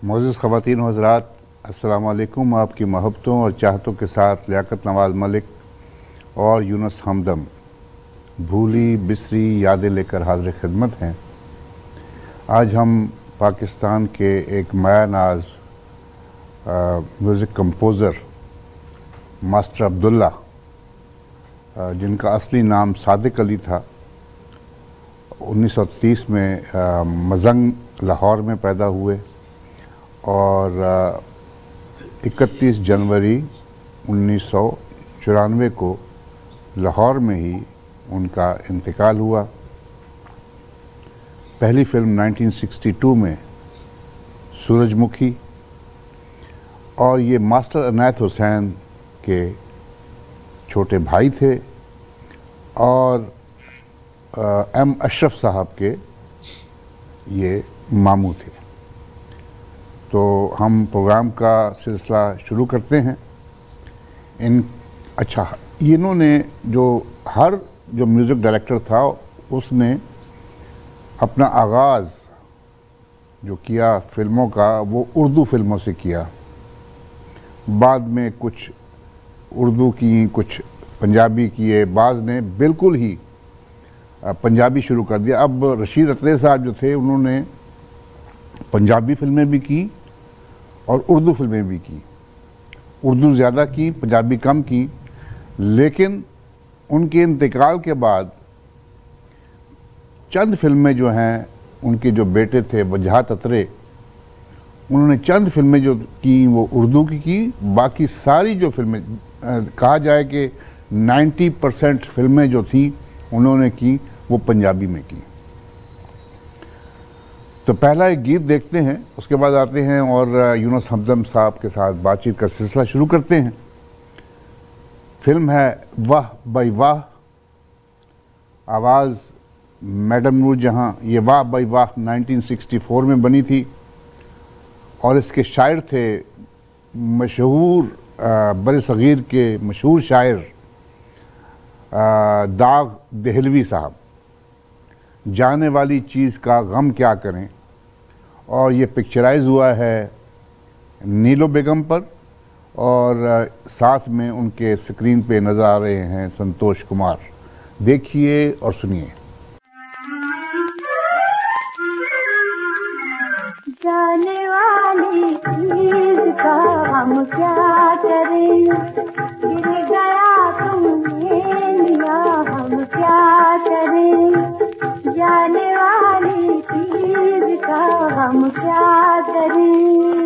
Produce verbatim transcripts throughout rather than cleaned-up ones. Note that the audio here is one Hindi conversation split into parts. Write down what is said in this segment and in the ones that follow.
मोअज़्ज़ज़ ख़वातीन व हज़रात, अस्सलामु अलैकुम। आपकी मोहब्बतों और चाहतों के साथ लियाकत नवाज़ मलिक और यूनुस हमदम भूली बिसरी यादें लेकर हाज़िर खिदमत हैं। आज हम पाकिस्तान के एक माया नाज म्यूज़िक कंपोज़र मास्टर अब्दुल्ला, जिनका असली नाम सादिक अली था, उन्नीस सौ तीस में मजंग लाहौर में पैदा हुए और इकतीस जनवरी उन्नीस सौ चौरानवे को लाहौर में ही उनका इंतकाल हुआ। पहली फिल्म उन्नीस सौ बासठ में सूरजमुखी, और ये मास्टर अनायत हुसैन के छोटे भाई थे और एम अशरफ साहब के ये मामू थे। तो हम प्रोग्राम का सिलसिला शुरू करते हैं। इन अच्छा इन्होंने जो हर जो म्यूज़िक डायरेक्टर था उसने अपना आगाज़ जो किया फिल्मों का वो उर्दू फिल्मों से किया। बाद में कुछ उर्दू की, कुछ पंजाबी किए, बाज़ ने बिल्कुल ही पंजाबी शुरू कर दिया। अब रशीद अतरे साहब जो थे उन्होंने पंजाबी फिल्में भी की और उर्दू फिल्में भी की। उर्दू ज़्यादा की, पंजाबी कम की, लेकिन उनके इंतकाल के बाद चंद फिल्में जो हैं, उनके जो बेटे थे वजहत अतरे, उन्होंने चंद फिल्में जो की वो उर्दू की की। बाकी सारी जो फिल्में कहा जाए कि नब्बे परसेंट फिल्में जो थी उन्होंने की वो पंजाबी में की। तो पहला एक गीत देखते हैं, उसके बाद आते हैं और यूनुस हमदम साहब के साथ बातचीत का सिलसिला शुरू करते हैं। फिल्म है वाह बाई वाह, आवाज़ मैडम नूरजहां। ये वाह बाई वाह उन्नीस सौ चौंसठ में बनी थी और इसके शायर थे मशहूर बरे सग़ीर के मशहूर शायर दाग दहलवी साहब। जाने वाली चीज़ का गम क्या करें, और ये पिक्चराइज हुआ है नीलो बेगम पर, और साथ में उनके स्क्रीन पे नज़र आ रहे हैं संतोष कुमार। देखिए और सुनिए। जाने वाली चीज़ का हम क्या करें, गिर गया तुमने लिया हम क्या करें। जाने वाली चीज़ का हम क्या करें।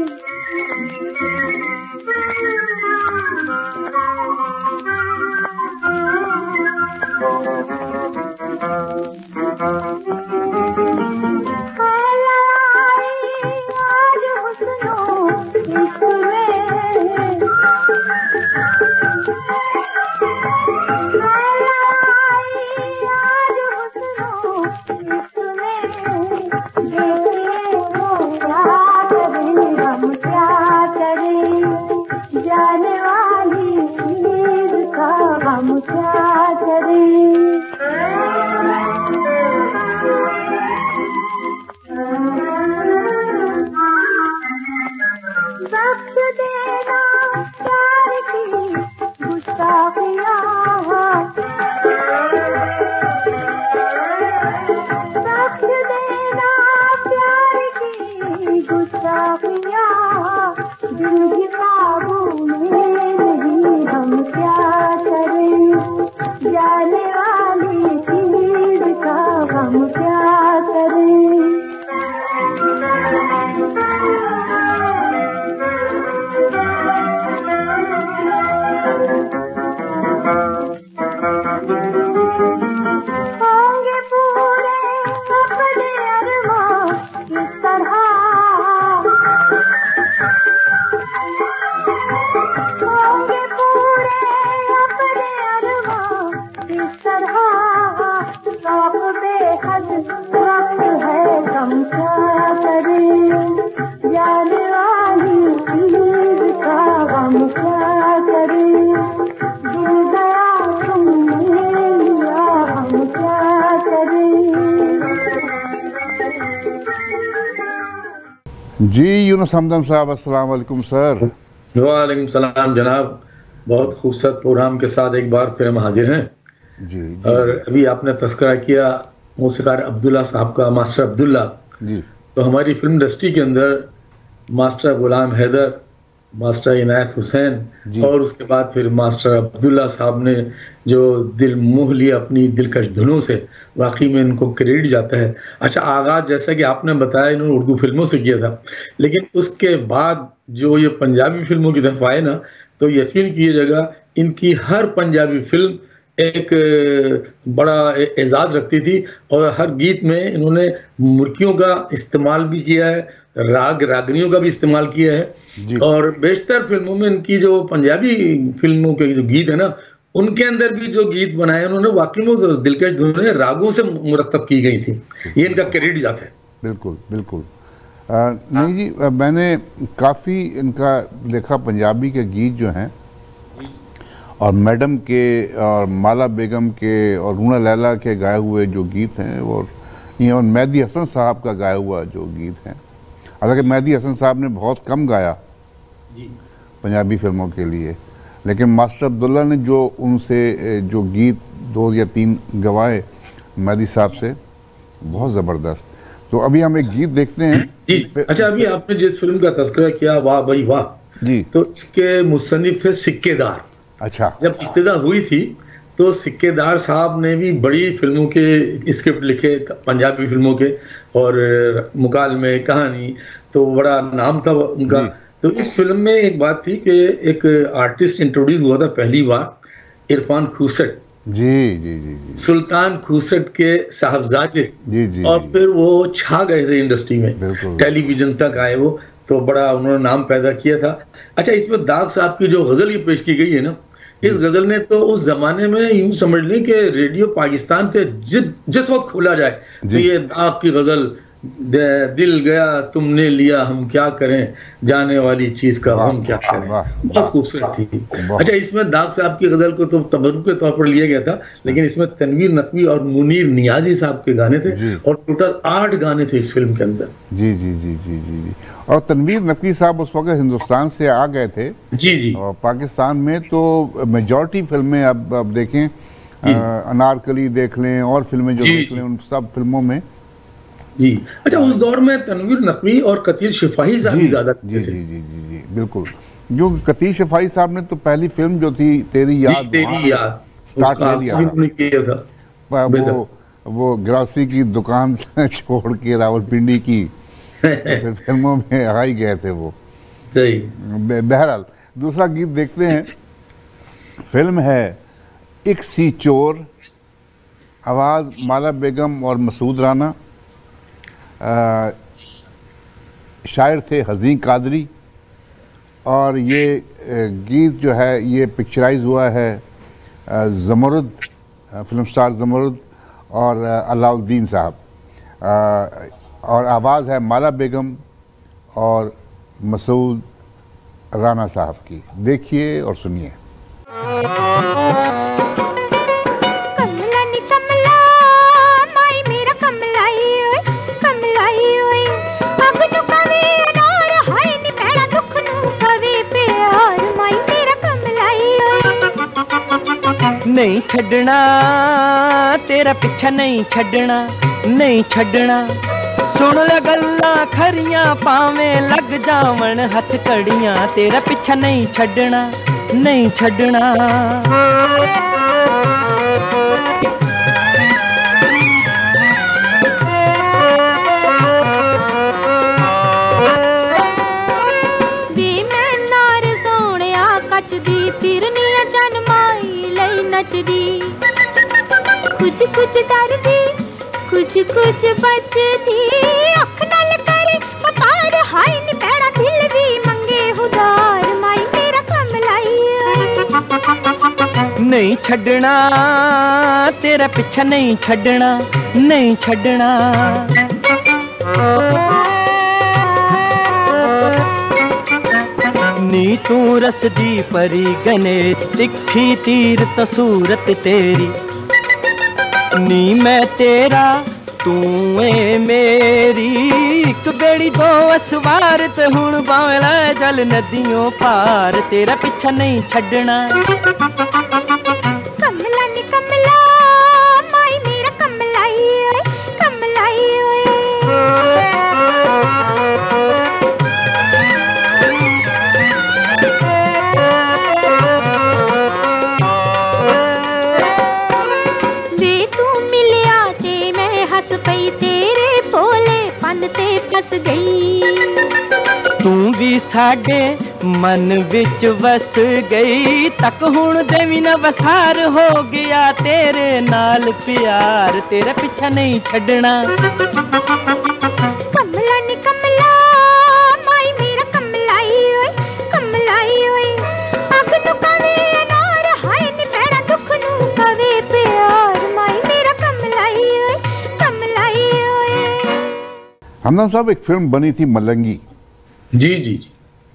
है जी यूनुस हमदम साहब, अस्सलाम वालेकुम सर। वालेकुम सलाम जनाब, बहुत खूबसूरत प्रोग्राम के साथ एक बार फिर हम हाजिर हैं। जी, जी और जी। अभी आपने तस्करा किया मौसीकार अब्दुल्ला साहब का, मास्टर अब्दुल्ला। जी तो हमारी फिल्म इंडस्ट्री के अंदर मास्टर गुलाम हैदर, मास्टर इनायत हुसैन और उसके बाद फिर मास्टर अब्दुल्ला साहब ने जो दिल मोह लिया अपनी दिलकश धुनों से, वाकई में इनको क्रेडिट जाता है। अच्छा, आगाज़ जैसा कि आपने बताया इन्होंने उर्दू फिल्मों से किया था, लेकिन उसके बाद जो ये पंजाबी फिल्मों की तरफ आए ना, तो यकीन कीजिएगा इनकी हर पंजाबी फिल्म एक बड़ा एजाज़ रखती थी और हर गीत में इन्होंने मुर्कियों का इस्तेमाल भी किया है, राग रागनियों का भी इस्तेमाल किया है। और बेशतर फिल्मों में इनकी जो पंजाबी फिल्मों के जो गीत है ना, उनके अंदर भी जो गीत बनाए उन्होंने वाकई में दिलकश धुनें रागों से मुरतब की गई थी। ये इनका क्रेडिट जाता है। बिल्कुल बिल्कुल। आ, नहीं जी, आ, मैंने काफ़ी इनका देखा पंजाबी के गीत जो हैं, और मैडम के और माला बेगम के और रूना लैला के गाए हुए जो गीत हैं, और ये और मेहदी हसन साहब का गाया हुआ जो गीत हैं। हालांकि मेहदी हसन साहब ने बहुत कम गाया जी पंजाबी फिल्मों के लिए, लेकिन मास्टर अब्दुल्ला ने जो उनसे जो गीत दो या तीन गवाए मेहदी साहब से, बहुत ज़बरदस्त। तो अभी हम एक गीत देखते हैं जी। अच्छा, अभी आपने जिस फिल्म का तज़किरा किया, वाह भाई वाह जी, तो इसके मुसन्निफ थे सिक्केदार। अच्छा, जब इब्तिदा हुई थी तो सिक्केदार साहब ने भी बड़ी फिल्मों के स्क्रिप्ट लिखे, पंजाबी फिल्मों के, और मुकालमे, कहानी, तो बड़ा नाम था उनका। तो इस फिल्म में एक बात थी कि एक आर्टिस्ट इंट्रोड्यूस हुआ था पहली बार, इरफान खूसट जी जी जी जी, सुल्तान खूसट के साहबजादे जी जी, और फिर वो छा गए थे इंडस्ट्री में, टेलीविजन तक आए वो, तो बड़ा उन्होंने नाम पैदा किया था। अच्छा, इसमें दाग साहब की जो गजल की पेश की गई है ना, इस गजल ने तो उस जमाने में यूं समझ लें कि रेडियो पाकिस्तान से जिस जिस वक्त खोला जाए तो ये दाग की गजल, दिल गया तुमने लिया हम क्या करें, जाने वाली चीज का हम क्या करें, बहुत खूबसूरत थी। अच्छा, इसमें दाग साहब की गजल को तो तबरुक के तौर पर लिया गया था, लेकिन इसमें तनवीर नकवी और मुनीर नियाजी साहब के गाने थे, और टोटल आठ गाने थे इस फिल्म के अंदर। जी जी जी जी जी जी। और तनवीर नकवी साहब उस वक्त हिंदुस्तान से आ गए थे जी जी, और पाकिस्तान में तो मेजॉरिटी फिल्में, अब अब देखें, अनारकली देख लें और फिल्में जो देख लें, उन सब फिल्मों में जी। अच्छा, उस दौर में तनवीर नकवी और कतील शिफाही साहब ज्यादा जी जी जी जी जी बिल्कुल। जो कतील शिफाही साहब ने तो पहली फिल्म जो थी तेरी याद, तेरी याद स्टार्ट किया था, वो वो ग्रासी की दुकान छोड़ के रावलपिंडी की फिर फिल्मों में आ ही गए थे वो। सही। बहरहाल दूसरा गीत देखते हैं। फिल्म है एक सी चोर, आवाज़ माला बेगम और मसूद राना, आ, शायर थे हज़ीं कादरी, और ये गीत जो है ये पिक्चराइज हुआ है ज़मरुद, फिल्म स्टार ज़मरुद और अलाउद्दीन साहब, और आवाज़ है माला बेगम और मसूद राना साहब की। देखिए और सुनिए। नहीं छड़ना तेरा पीछा, नहीं छड़ना नहीं छड़ना, सुन ले गल्ला खरियां पावें लग जावन हथ कड़ियां, तेरा पीछा नहीं छड़ना नहीं छड़ना। कुछ कुछ डरदी कुछ कुछ बचदी, अख नाल करे वपार, हाय नी पैड़ा दिल भी मंगे उधार, माई मेरा कमलाई। नहीं छड़ना तेरा पीछा, नहीं छड़ना नहीं छड़ना। नी तू रसदी परी गने, तिखी तीर तसूरत तेरी, नी मैं तेरा तू ए मेरी एक बेड़ी दो असवार ते हुण भावें लै जल नदियों पार तेरा पिछा नहीं छड्डना। कमला नी कमला माई मेरा कमलाई ओए कमलाई ओए। पई तेरे भोले पन ते फस गई तू भी साडे मन विच वस गई तक हुण देवी न वसार हो गया तेरे नाल प्यार तेरा पिछा नहीं छड्डना। कमला नी कमला माई मेरा कमलाई ओए कमलाई ओए। अग नु कवे अनार हाय नी पैड़ा दुख नु कवे प्यार माई मेरा कमलाई ओए कमलाई ओए। हमदम साहब एक फिल्म बनी थी मलंगी। जी जी जी।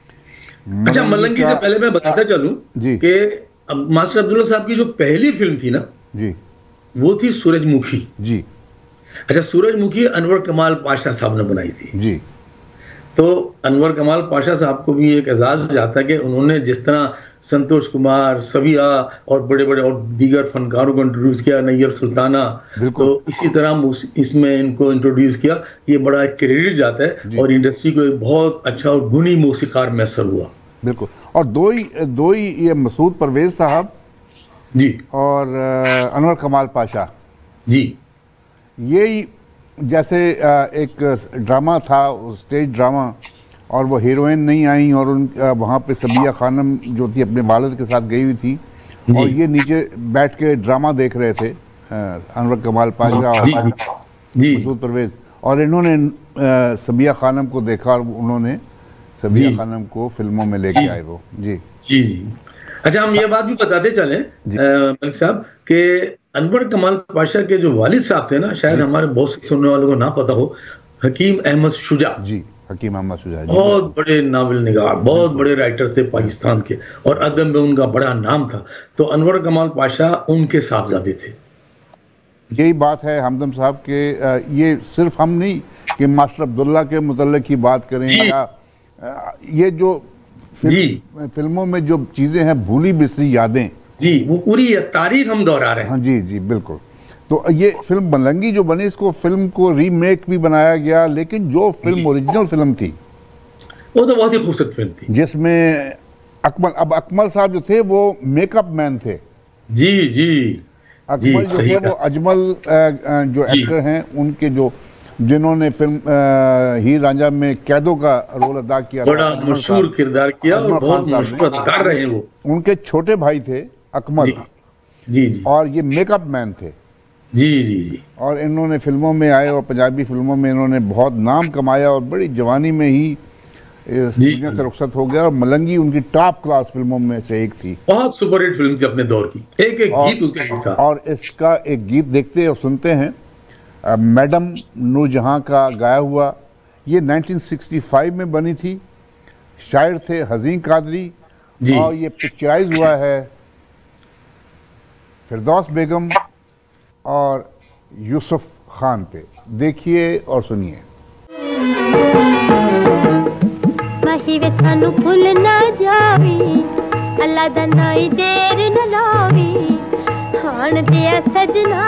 अच्छा मलंगी से पहले मैं बताता चलूं कि मास्टर अब्दुल्ला साहब की जो पहली फिल्म थी ना जी वो थी सूरजमुखी जी। अच्छा सूरजमुखी अनवर कमाल पाशा साहब ने बनाई थी जी। तो अनवर कमाल पाशा साहब को भी एक एजाज जाता है कि उन्होंने जिस तरह संतोष कुमार सबिया और बड़े बड़े और दीगर फनकारों को इंट्रोड्यूस किया नैयर सुल्ताना तो इसी तरह इसमें इनको इंट्रोड्यूस किया ये बड़ा एक क्रेडिट जाता है और इंडस्ट्री को एक बहुत अच्छा और गुनी मौसीकार मैसर हुआ। बिल्कुल और दो ही दो ही ये मसूद परवेज साहब जी और अनवर कमाल पाशा जी यही जैसे एक ड्रामा था स्टेज ड्रामा और वो हीरोइन नहीं आई और उन वहाँ पे सबिया खानम जो थी अपने वालिद के साथ गई हुई थी और ये नीचे बैठ के ड्रामा देख रहे थे अनवर कमाल पाशा और मसूद परवेज और इन्होंने सबिया खानम को देखा और उन्होंने सबिया खानम को फिल्मों में लेके आए वो जी जी जी। अच्छा हम ये बात भी बताते चले मलिक साहब कि अनवर कमाल पाशा के जो वालिद साहब थे ना शायद हमारे बहुत से सुनने वालों को ना पता हो हकीम अहमद शुजा जी हकीम अहमद शुजा बहुत बड़े नावल निगार बहुत बड़े राइटर थे पाकिस्तान के और अदब में उनका बड़ा नाम था। तो अनवर कमाल पाशा उनके साहबजादे थे। यही बात है हमदम साहब के ये सिर्फ हम नहीं कि मास्टर अब्दुल्ला के मुतल्लिक की बात करें या ये जो फिल्म, फिल्मों में जो चीजें हैं भूली बिसरी यादें जी वो पूरी तारीख हम दोहरा रहे हैं। हाँ जी जी बिल्कुल। तो ये फिल्म मलंगी जो बनी इसको फिल्म को रीमेक भी बनाया गया लेकिन जो फिल्म ओरिजिनल फिल्म थी वो तो बहुत ही खूबसूरत फिल्म थी जिसमें अकमल अब अकमल साहब जो थे वो मेकअप मैन थे जी जी अकमल जो थे वो अजमल जो एक्टर हैं उनके जो जिन्होंने फिल्म हीर रांझा में कैदों का रोल अदा किया बड़ा मशहूर किरदार किया और बहुत मशहूर अदाकार रहे वो उनके छोटे भाई थे अकमल जी जी और ये मेकअप मैन थे जी जी जी और इन्होंने फिल्मों में आए और पंजाबी फिल्मों में इन्होंने बहुत नाम कमाया और बड़ी जवानी में ही दुनिया से रुखसत हो गया और मलंगी उनकी टॉप क्लास फिल्मों में से एक थी। बहुत सुपरहिट फिल्म थी अपने दौर की एक एक गीत उसका था और इसका एक गीत देखते और सुनते हैं मैडम नूरजहां का गाया हुआ ये नाइनटीन सिक्सटी फाइव में बनी थी शायर थे हज़ीन कादरी और ये पिक्चराइज हुआ है फिरदौस बेगम और यूसुफ खान पे। देखिए और सुनिए। वे सानू भूल ना जावी अल्लाह दा नाई देर न लावी खान दिया सजना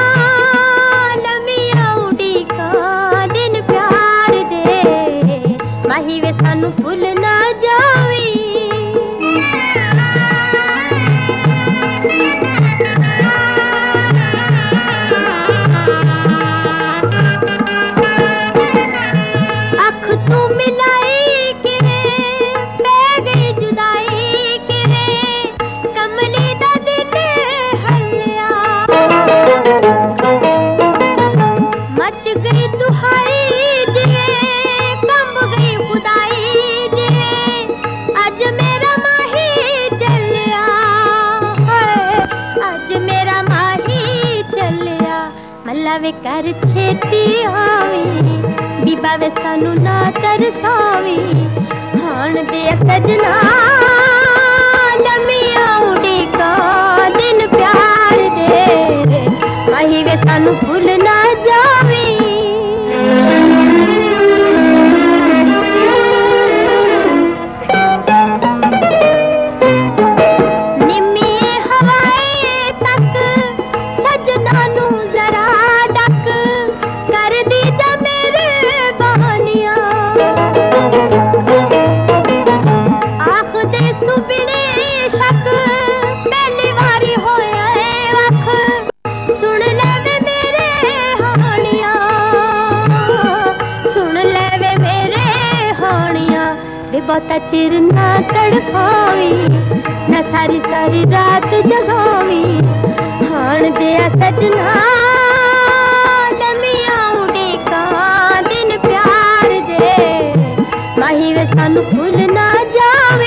लमिया उड़ी का दिन प्यार दे माही वे सानू भूल ना जावी वे कर छेती आवी बीबा वे सानू ना तरसावी हाण दे सजना लमिया उड़ी का दिन प्यार दे माही वे सानू भूल ना जावी वे बहुता चिर ना तड़फावी ना सारी सारी रात जगावी हाण दिया सजना लमिया उड़ेका दिन प्यार दे माही वे सानू भूल ना जावे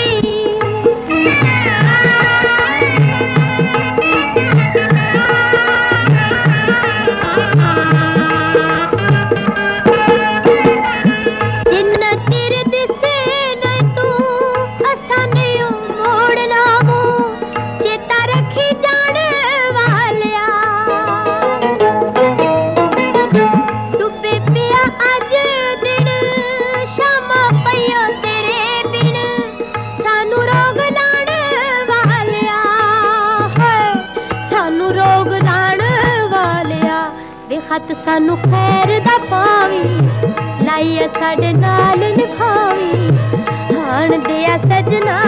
खत सानू खैर दा पावी लाइए साडे नाल निभावी हाण दिया सजना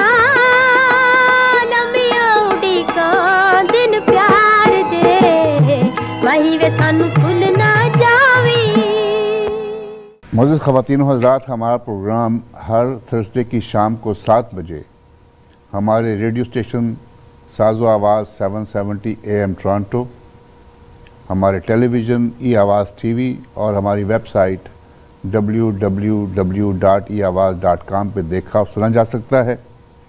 लमिया उड़ीका दिन प्यार दे वही वे सानू भूल ना जावी। मौजूद ख़वातीन व हज़रात, हमारा प्रोग्राम हर थर्सडे की शाम को सात बजे हमारे रेडियो स्टेशन साजो आवाज़ सात सौ सत्तर ए एम टोरंटो, हमारे टेलीविज़न ई आवाज़ टीवी और हमारी website W W W dot E Awaaz dot com पर देखा और सुना जा सकता है।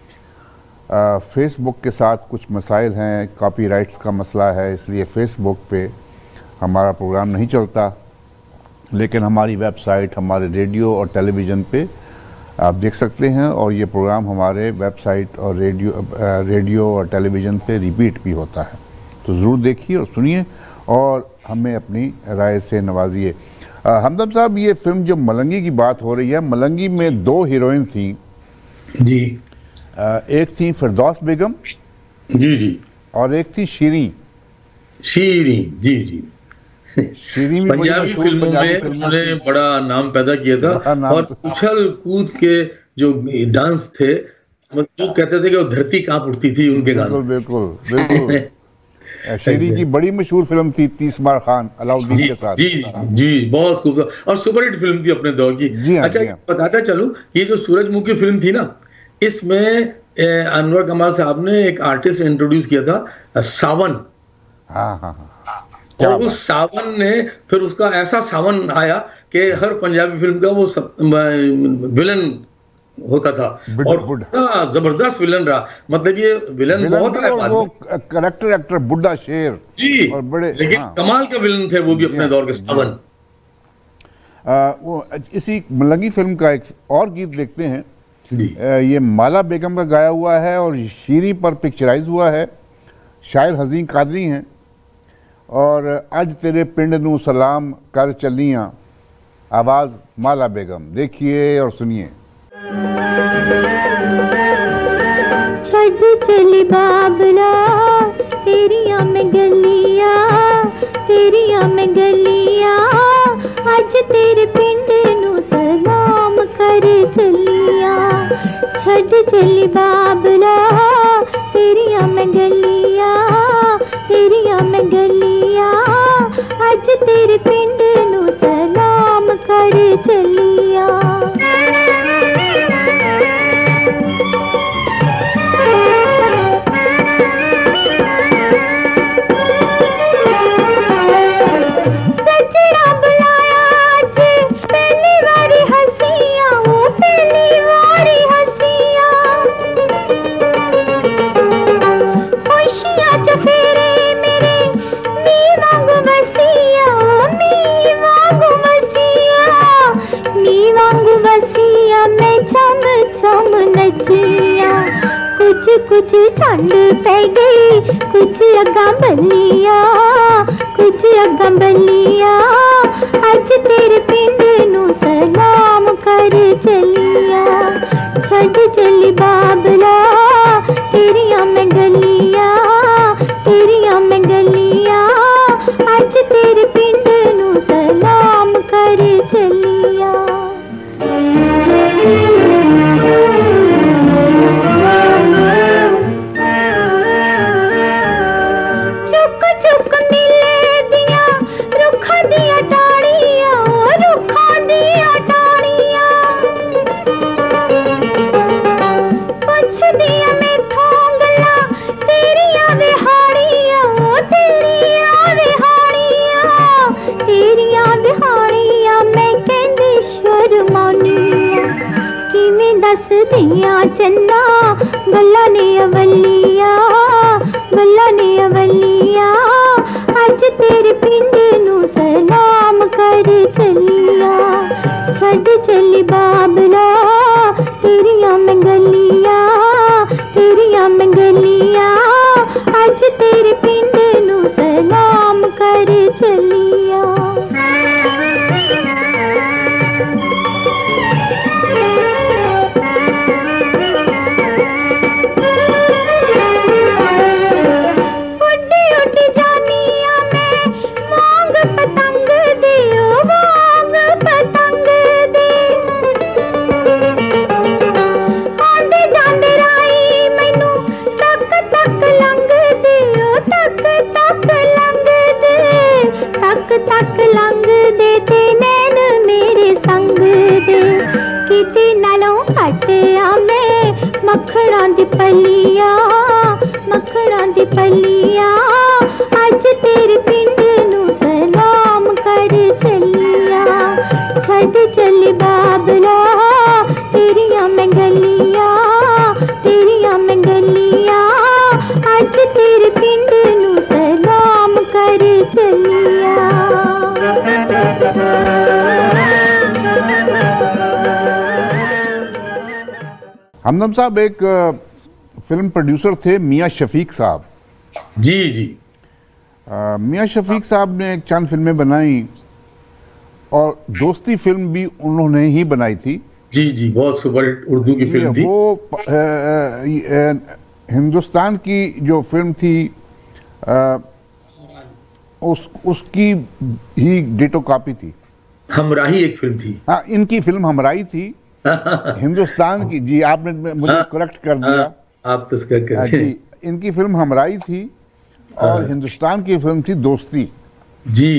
फेसबुक के साथ कुछ मसाइल हैं, कॉपीराइट्स का मसला है, इसलिए फ़ेसबुक पे हमारा प्रोग्राम नहीं चलता, लेकिन हमारी वेबसाइट, हमारे रेडियो और टेलीविज़न पे आप देख सकते हैं और ये प्रोग्राम हमारे वेबसाइट और रेडियो रेडियो और टेलीविज़न पे रिपीट भी होता है, तो ज़रूर देखिए और सुनिए और हमें अपनी राय से नवाजिए। हमदम साहब, ये फिल्म जो मलंगी की बात हो रही है, मलंगी में दो हीरोइन थी जी। आ, एक थी फिरदौस बेगम जी जी और एक थी शीरी शीरी जी जी शीरी भी पंजाबी फिल्मों में उन्होंने बड़ा नाम पैदा किया था और उछल कूद के जो डांस थे, वो कहते थे कि वो धरती कांप उठती थी उनके गानों। बिल्कुल बिल्कुल शीरी की बड़ी मशहूर फिल्म थी तीस मार खान अलाउद्दीन के साथ। जी जी बहुत खूबसूरत और सुपरहिट फिल्म थी अपने दौर की। जी अच्छा, जी बताता चलूं, ये जो सूरजमुखी फिल्म थी ना, इसमें अनवर कमाल साहब ने एक आर्टिस्ट इंट्रोड्यूस किया था, सावन। हाँ हाँ हाँ। और उस सावन ने फिर उसका ऐसा सावन आया कि हर पंजाबी फिल्म का वो विलन होता था और बड़ा जबरदस्त विलन रहा। मतलब ये विलन, विलन बहुत है, वो करेक्टर एक्टर बुड्ढा शेर जी, और बड़े लेकिन हाँ। कमाल के विलन थे वो भी अपने दौर के सावन। आ, वो इसी मलंगी फिल्म का एक और गीत देखते हैं जी। आ, ये माला बेगम का गाया हुआ है और शीरी पर पिक्चराइज हुआ है, शायर हज़ीं कादरी हैं और अज तेरे पिंड नू सलाम कर चलियां, आवाज़ माला बेगम। देखिए और सुनिए। छड़ चली बाबला तेरिया में गलिया तेरिया में गलिया अज तेरे पिंड नू सलाम कर चलिया। छड़ चली बाबला तेरिया में गलिया तेरिया में गलिया अज तेरे पिंड नू सलाम कर चलिया। कुछ ठंड पै गई कुछ अगा बलिया कुछ अगा बलिया अज तेरे पिंड नू सलाम कर चलिया। छड़ चली बाबला तेरिया में गलिया तेरिया में गलिया अज तेरे पिंड नू सलाम कर चलिया। चुक चुक मिले दिया रुख दिया चन्ना गल्ला ने अवलिया गल्ला ने अवलिया अज तेरे पिंड नू सलाम कर चलिया छड़ चली बाबला तेरिया में गलिया तेरिया में गलिया अज तेरे पिंड नू सलाम कर चलिया उड्डी उड्डी जानिया मैं मांग पतंग दे ओ मांग पतंग दे आंदे जांदे राई मैनू तक तक लंघ दे ओ तक तक लंघ दे तक तक लंघ दे ते नैन मेरे संग दे किते नालों हटिया मैं मखणा दी पलिया मखणा दी पलिया अज तेरे पिंड नू सलाम कर चलिया छड़ चली बाबला तेरिया मैं गलिया तेरिया मैं गलिया अज तेरे पिंड नू सलाम कर चलिया हमदम साहब एक अ, फिल्म प्रोड्यूसर थे मियाँ शफीक साहब। जी जी अ, मियाँ शफीक साहब ने एक चंद फिल्में बनाई और दोस्ती फिल्म भी उन्होंने ही बनाई थी। जी जी बहुत सुपर उर्दू की फिल्म थी। वो अ, अ, हिंदुस्तान की जो फिल्म थी अ, उस उसकी ही डिटो कॉपी थी। हमराही एक फिल्म थी। हाँ, इनकी फिल्म हमराही थी हिंदुस्तान की। जी आपने मुझे हाँ, करेक्ट कर दिया। हाँ, आप तस्कर कर हाँ, जी इनकी फिल्म हमराही थी और हिंदुस्तान की फिल्म थी दोस्ती। जी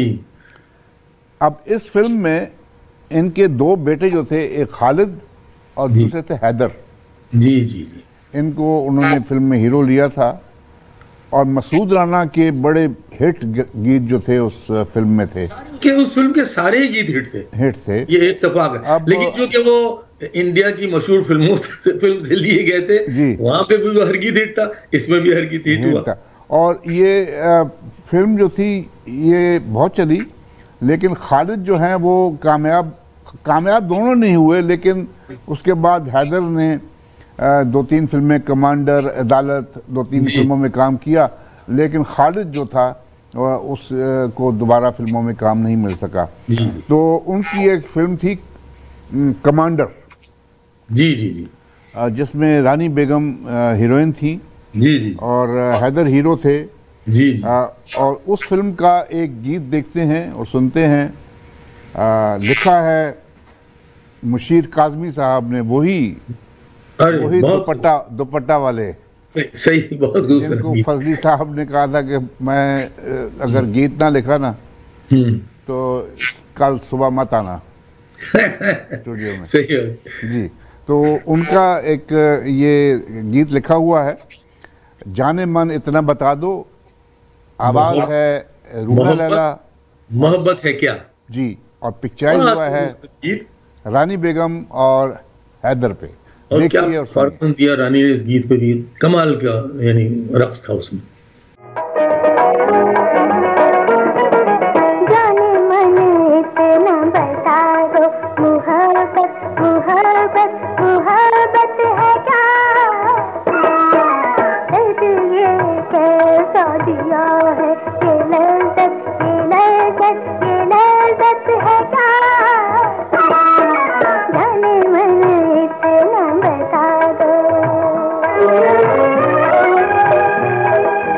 अब इस फिल्म में इनके दो बेटे जो थे, एक खालिद और जी। दूसरे थे हैदर। जी जी जी इनको उन्होंने फिल्म में हीरो लिया था और मसूद राना के बड़े हिट गीत जो थे उस फिल्म में थे। कि उस फिल्म के सारे ही गीत हिट थे। हिट थे। ये इत्तेफाक है। अब- लेकिन जो कि वो इंडिया की मशहूर फिल्मों से फिल्म से लिए गए थे, जी। वहां पे भी वो हर गीत हिट था, इसमें भी हर गीत हिट हिट हुआ। था। और ये अ, फिल्म जो थी ये बहुत चली, लेकिन खालिद जो हैं वो कामयाब कामयाब दोनों नहीं हुए, लेकिन उसके बाद हैदर ने अ, दो तीन फिल्में, कमांडर, अदालत, दो तीन जी। फिल्मों में काम किया, लेकिन खालिद जो था अ, उस अ, को दोबारा फिल्मों में काम नहीं मिल सका। जी जी तो उनकी एक फिल्म थी अम, कमांडर, जी जी जी अ, जिसमें रानी बेगम अ, हीरोइन थी जी जी और अ, हैदर हीरो थे। जी जी आ, और उस फिल्म का एक गीत देखते हैं और सुनते हैं। आ, लिखा है मुशीर काज़मी साहब ने, वही अरे वही बहुत दुपट्टा दुपट्टा वाले, सही, सही बहुत खूबसूरत जिनको गीत। फजली साहब ने कहा था कि मैं अ, अगर गीत ना लिखा ना हम्म, तो कल सुबह मत आना स्टूडियो में। सही है। जी, तो उनका एक अ, ये गीत लिखा हुआ है, जाने मन इतना बता दो, आवाज मोहब्बत- है रूह मोहब्बत- लैला। मोहब्बत है क्या। जी, और पिक्चराइज हुआ है गीत रानी बेगम और हैदर पे। और क्या देखिए और सुनिए। फर्क दिया रानी ने इस गीत पे भी, कमाल का यानी रक्स था उसमें। जाने मन इतना बता दो, मोहब्बत मोहब्बत मोहब्बत है क्या, दर्द ये कैसा दिया है, ये लज़्ज़त ये लज़्ज़त ये लज़्ज़त है क्या, जाने मन इतना बता दो।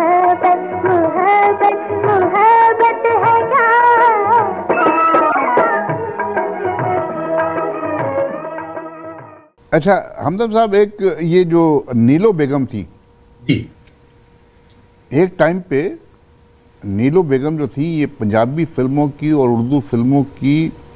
मोहब्बत मोहब्बत मोहब्बत है क्या। अच्छा हमदम साहब, एक ये जो नीलो बेगम थी जी, एक टाइम पे नीलो बेगम जो थी ये पंजाबी फिल्मों की और उर्दू फिल्मों की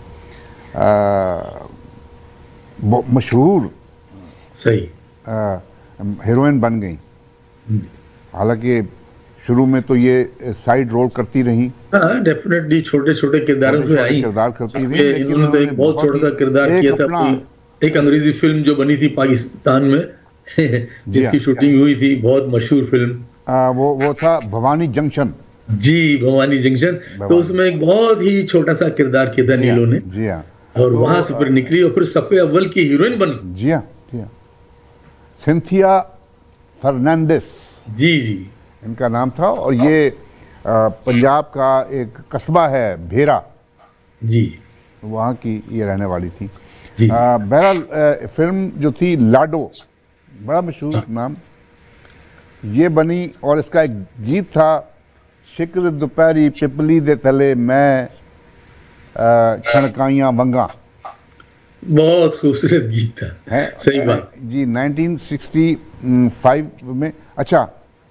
मशहूर सही हीरोइन बन गई। हालांकि शुरू में तो ये साइड रोल करती रही, हाँ डेफिनेटली छोटे छोटे किरदारों से आई, किरदार करती रही, लेकिन इन्होंने तो एक बहुत छोटा सा किरदार किया था अपनी एक अंग्रेजी फिल्म जो बनी थी पाकिस्तान में जिसकी शूटिंग हुई थी, बहुत मशहूर फिल्म। आ, वो वो था भवानी जंक्शन। जी भवानी जंक्शन, तो उसमें एक बहुत ही छोटा सा किरदार किया था नीलो ने। जी हाँ, और तो, वहां से फिर निकली और फिर सफ़े अव्वल की हीरोइन बनी। जी हाँ जी हाँ, सिंथिया फर्नांडिस जी जी इनका नाम था। और ये आ, पंजाब का एक कस्बा है भेरा जी, वहाँ की ये रहने वाली थी। जी बहरहाल फिल्म जो थी लाडो, बड़ा मशहूर नाम, ये बनी और इसका एक गीत था, शिकर दोपहरी पिपली दे तले मैं छणकाइयां वंगा। बहुत खूबसूरत गीत था है, सही बात जी, नाइनटीन सिक्सटी फाइव में। अच्छा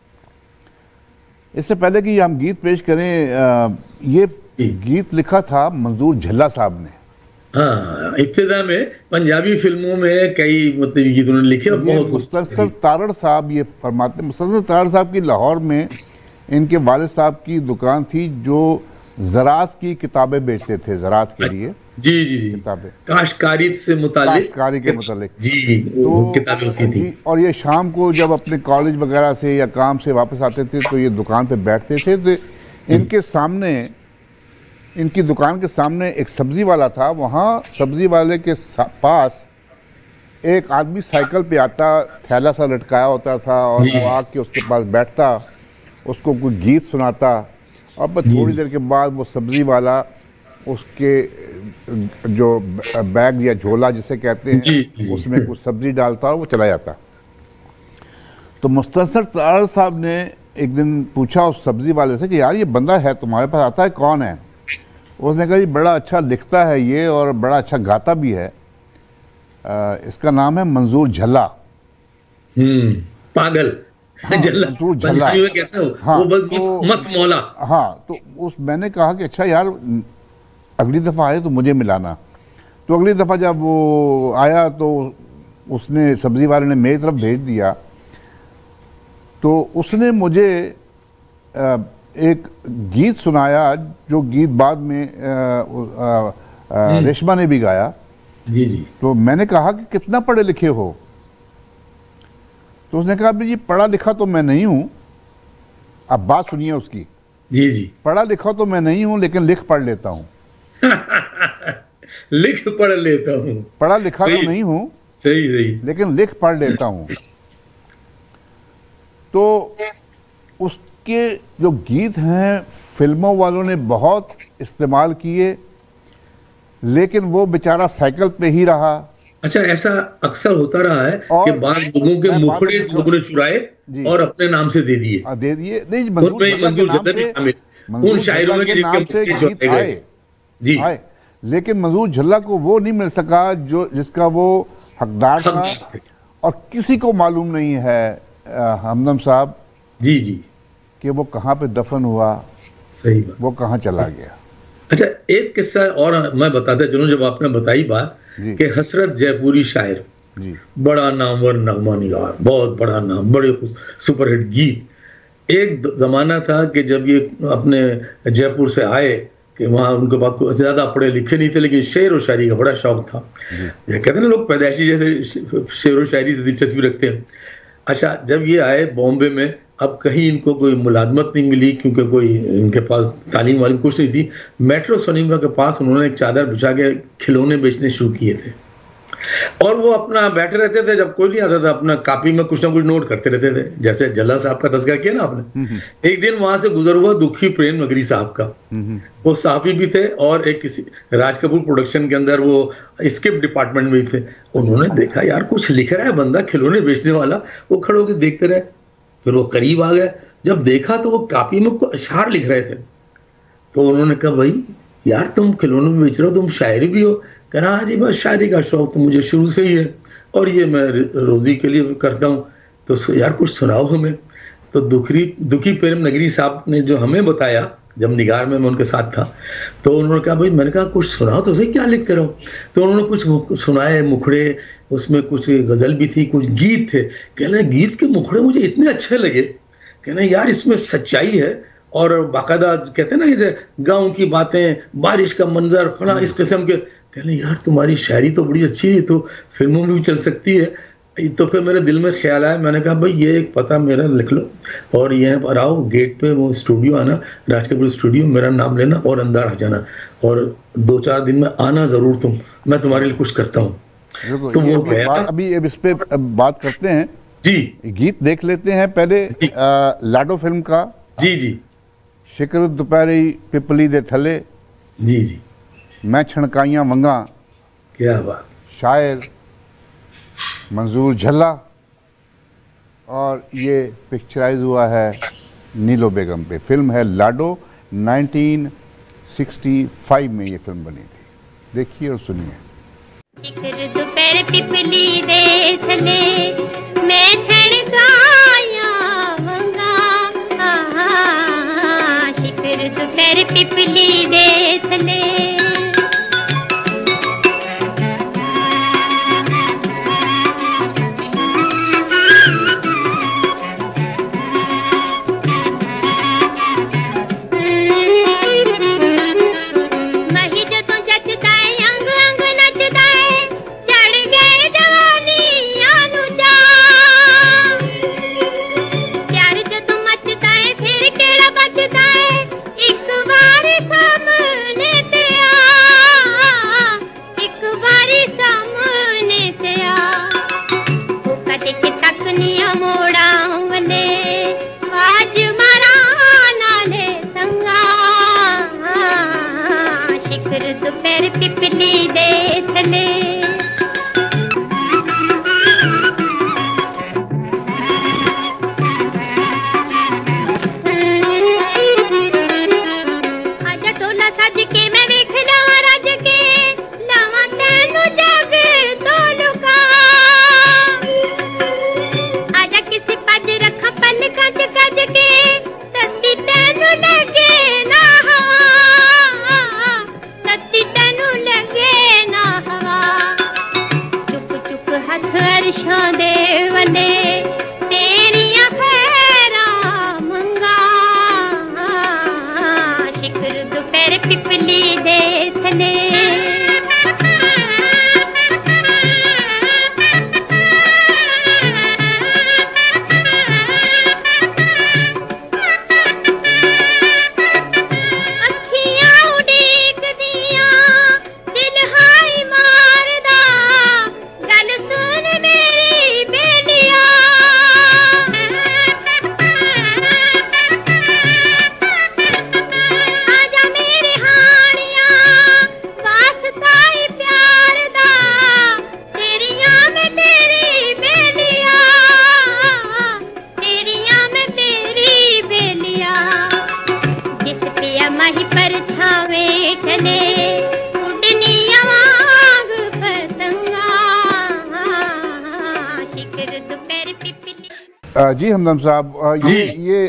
इससे पहले कि हम गीत पेश करें, आ, ये गीत लिखा था मंजूर झल्ला साहब ने। हाँ, इब्तिदा में पंजाबी फिल्मों में कई मतलब गीत उन्होंने लिखे और बहुत। मुस्तनसर तारड़ साहब ये फरमाते, मुस्तनसर तारड़ साहब की लाहौर में इनके वालिद साहब की दुकान थी जो ज़राअत की किताबें बेचते थे, ज़राअत के लिए जी जी जी किताबें, काश्तकारी से मुतालिक, काश्तकारी के मुतालिक जी तो किताबें होती थी। और ये शाम को जब अपने कॉलेज वगैरह से या काम से वापस आते थे तो ये दुकान पे बैठते थे। तो इनके सामने, इनकी दुकान के सामने एक सब्जी वाला था, वहाँ सब्जी वाले के पास एक आदमी साइकिल पे आता, थैला सा लटकाया होता था और वो आके उसके पास बैठता, उसको कोई गीत सुनाता। अब थोड़ी देर के बाद वो सब्जी वाला उसके जो बैग या झोला जिसे कहते हैं जी, जी। उसमें कुछ सब्जी डालता और वो चला जाता। तो मुस्तनसर तारड़ साहब ने एक दिन पूछा उस सब्जी वाले से कि यार ये बंदा है तुम्हारे पास आता है, कौन है? उसने कहा जी बड़ा अच्छा लिखता है ये और बड़ा अच्छा गाता भी है, आ, इसका नाम है मंजूर झल्ला। हम्म पागल हाँ, मंजूर झल्ला हाँ, वो बस तो, मस्त मौला। हाँ, तो उस मैंने कहा कि अच्छा यार अगली दफ़ा आए तो मुझे मिलाना। तो अगली दफ़ा जब वो आया तो उसने, सब्जी वाले ने मेरी तरफ भेज दिया, तो उसने मुझे एक गीत सुनाया जो गीत बाद में रेशमा ने भी गाया। जी जी। तो मैंने कहा कि कितना पढ़े लिखे हो? तो उसने कहा भाई ये पढ़ा लिखा तो मैं नहीं हूँ। अब बात सुनिए उसकी। जी जी। पढ़ा लिखा तो मैं नहीं हूँ लेकिन लिख पढ़ लेता हूँ। लिख पढ़ लेता हूँ। पढ़ा लिखा तो नहीं हूँ, सही सही, लेकिन लिख पढ़ लेता हूँ। तो उसके जो गीत हैं फिल्मों वालों ने बहुत इस्तेमाल किए, लेकिन वो बेचारा साइकिल पे ही रहा। अच्छा, ऐसा अक्सर होता रहा है कि बाद लोगों के मुखड़े लोगों ने चुराए और अपने नाम से दे दिए दे दिए नहीं, मंजूर झल्ला भी शामिल उन शायरों में जिनके नाम से गीत आए जी आए, लेकिन मंजूर झल्ला को वो नहीं मिल सका जो जिसका वो हकदार था। और किसी को मालूम नहीं है हमदम साहब जी जी कि वो कहाँ पे दफन हुआ, सही बात, वो कहाँ चला गया। अच्छा, एक किस्सा और मैं बताता चलूं, जब आपने बताई बात कि हसरत जयपुरी शायर जी, बड़ा नामवर नगमा निगार, बहुत बड़ा नाम, बड़े सुपरहिट गीत। एक जमाना था कि जब ये अपने जयपुर से आए कि वहाँ उनके पास ज़्यादा पढ़े लिखे नहीं थे, लेकिन शेर व शायरी का बड़ा शौक था। कहते हैं ना लोग पैदाइशी जैसे शेर व शायरी से दिलचस्पी रखते हैं। अच्छा, जब ये आए बॉम्बे में, अब कहीं इनको कोई मुलाजमत नहीं मिली क्योंकि कोई इनके पास तालीम वालीम कुछ नहीं थी। मेट्रो सिनेमा के पास उन्होंने एक चादर बिछा के खिलौने बेचने शुरू किए थे और वो अपना बैठे रहते थे, जब कोई नहीं आता था अपना कापी में कुछ ना कुछ नोट करते रहते थे। जैसे झल्ला साहब का तस्करा किया ना आपने, एक दिन वहां से गुजर हुआ दुखी प्रेम नगरी साहब का, वो साहबी भी थे और एक किसी राज कपूर प्रोडक्शन के अंदर वो स्क्रिप्ट डिपार्टमेंट में भी थे। उन्होंने देखा यार कुछ लिख रहा है बंदा खिलौने बेचने वाला, वो खड़े होकर देखते रहे। फिर वो करीब आ गए, जब देखा तो वो कापी में को अशआर लिख रहे थे। तो उन्होंने कहा भाई यार तुम खिलौने में बेच रहे हो, तुम शायरी भी हो? कहना हाँ जी बस शायरी का शौक तो मुझे शुरू से ही है और ये मैं रोजी के लिए करता हूँ, तो यार कुछ सुनाओ हमें। तो दुखी दुखी प्रेम नगरी साहब ने जो हमें बताया, जब निगार में मैं उनके साथ था, तो उन्होंने कहा भाई, मैंने कहा कुछ सुनाओ तो सही, क्या लिखते रहो। तो उन्होंने कुछ सुनाए मुखड़े, उसमें कुछ गजल भी थी, कुछ गीत थे। कहना गीत के मुखड़े मुझे इतने अच्छे लगे, कहना यार इसमें सच्चाई है और बाकायदा कहते हैं ना ये गाँव की बातें, बारिश का मंजर, फला इस किस्म के। कहने यार तुम्हारी शायरी तो बड़ी अच्छी है, तो फिल्मों में भी चल सकती है। तो फिर मेरे दिल में ख्याल आया, मैंने कहा भाई ये एक पता मेरा लिख लो और यहाँ पर आओ, गेट पे वो स्टूडियो आना, राज कपूर स्टूडियो, मेरा नाम लेना और अंदर आ जाना और दो चार दिन में आना जरूर तुम, मैं तुम्हारे लिए कुछ करता हूँ। तो वो गया। अभी अब इस पे बात करते हैं जी, गीत देख लेते हैं पहले आ, लाडो फिल्म का। जी जी। शिकर दोपहरी पिपली दे थले, जी जी। मैं छणकाइयां वंगा, क्या बात। शायर मंजूर झल्ला, और ये पिक्चराइज हुआ है नीलो बेगम पे। फिल्म है लाडो, नाइनटीन सिक्सटी फाइव में ये फिल्म बनी थी। देखिए और सुनिए। शिकर दोपहर पिपली दे थले, मैं छणकाइयां वंगा, शिकर दोपहर पिपली दे थले। जी हमदम साहब, ये ये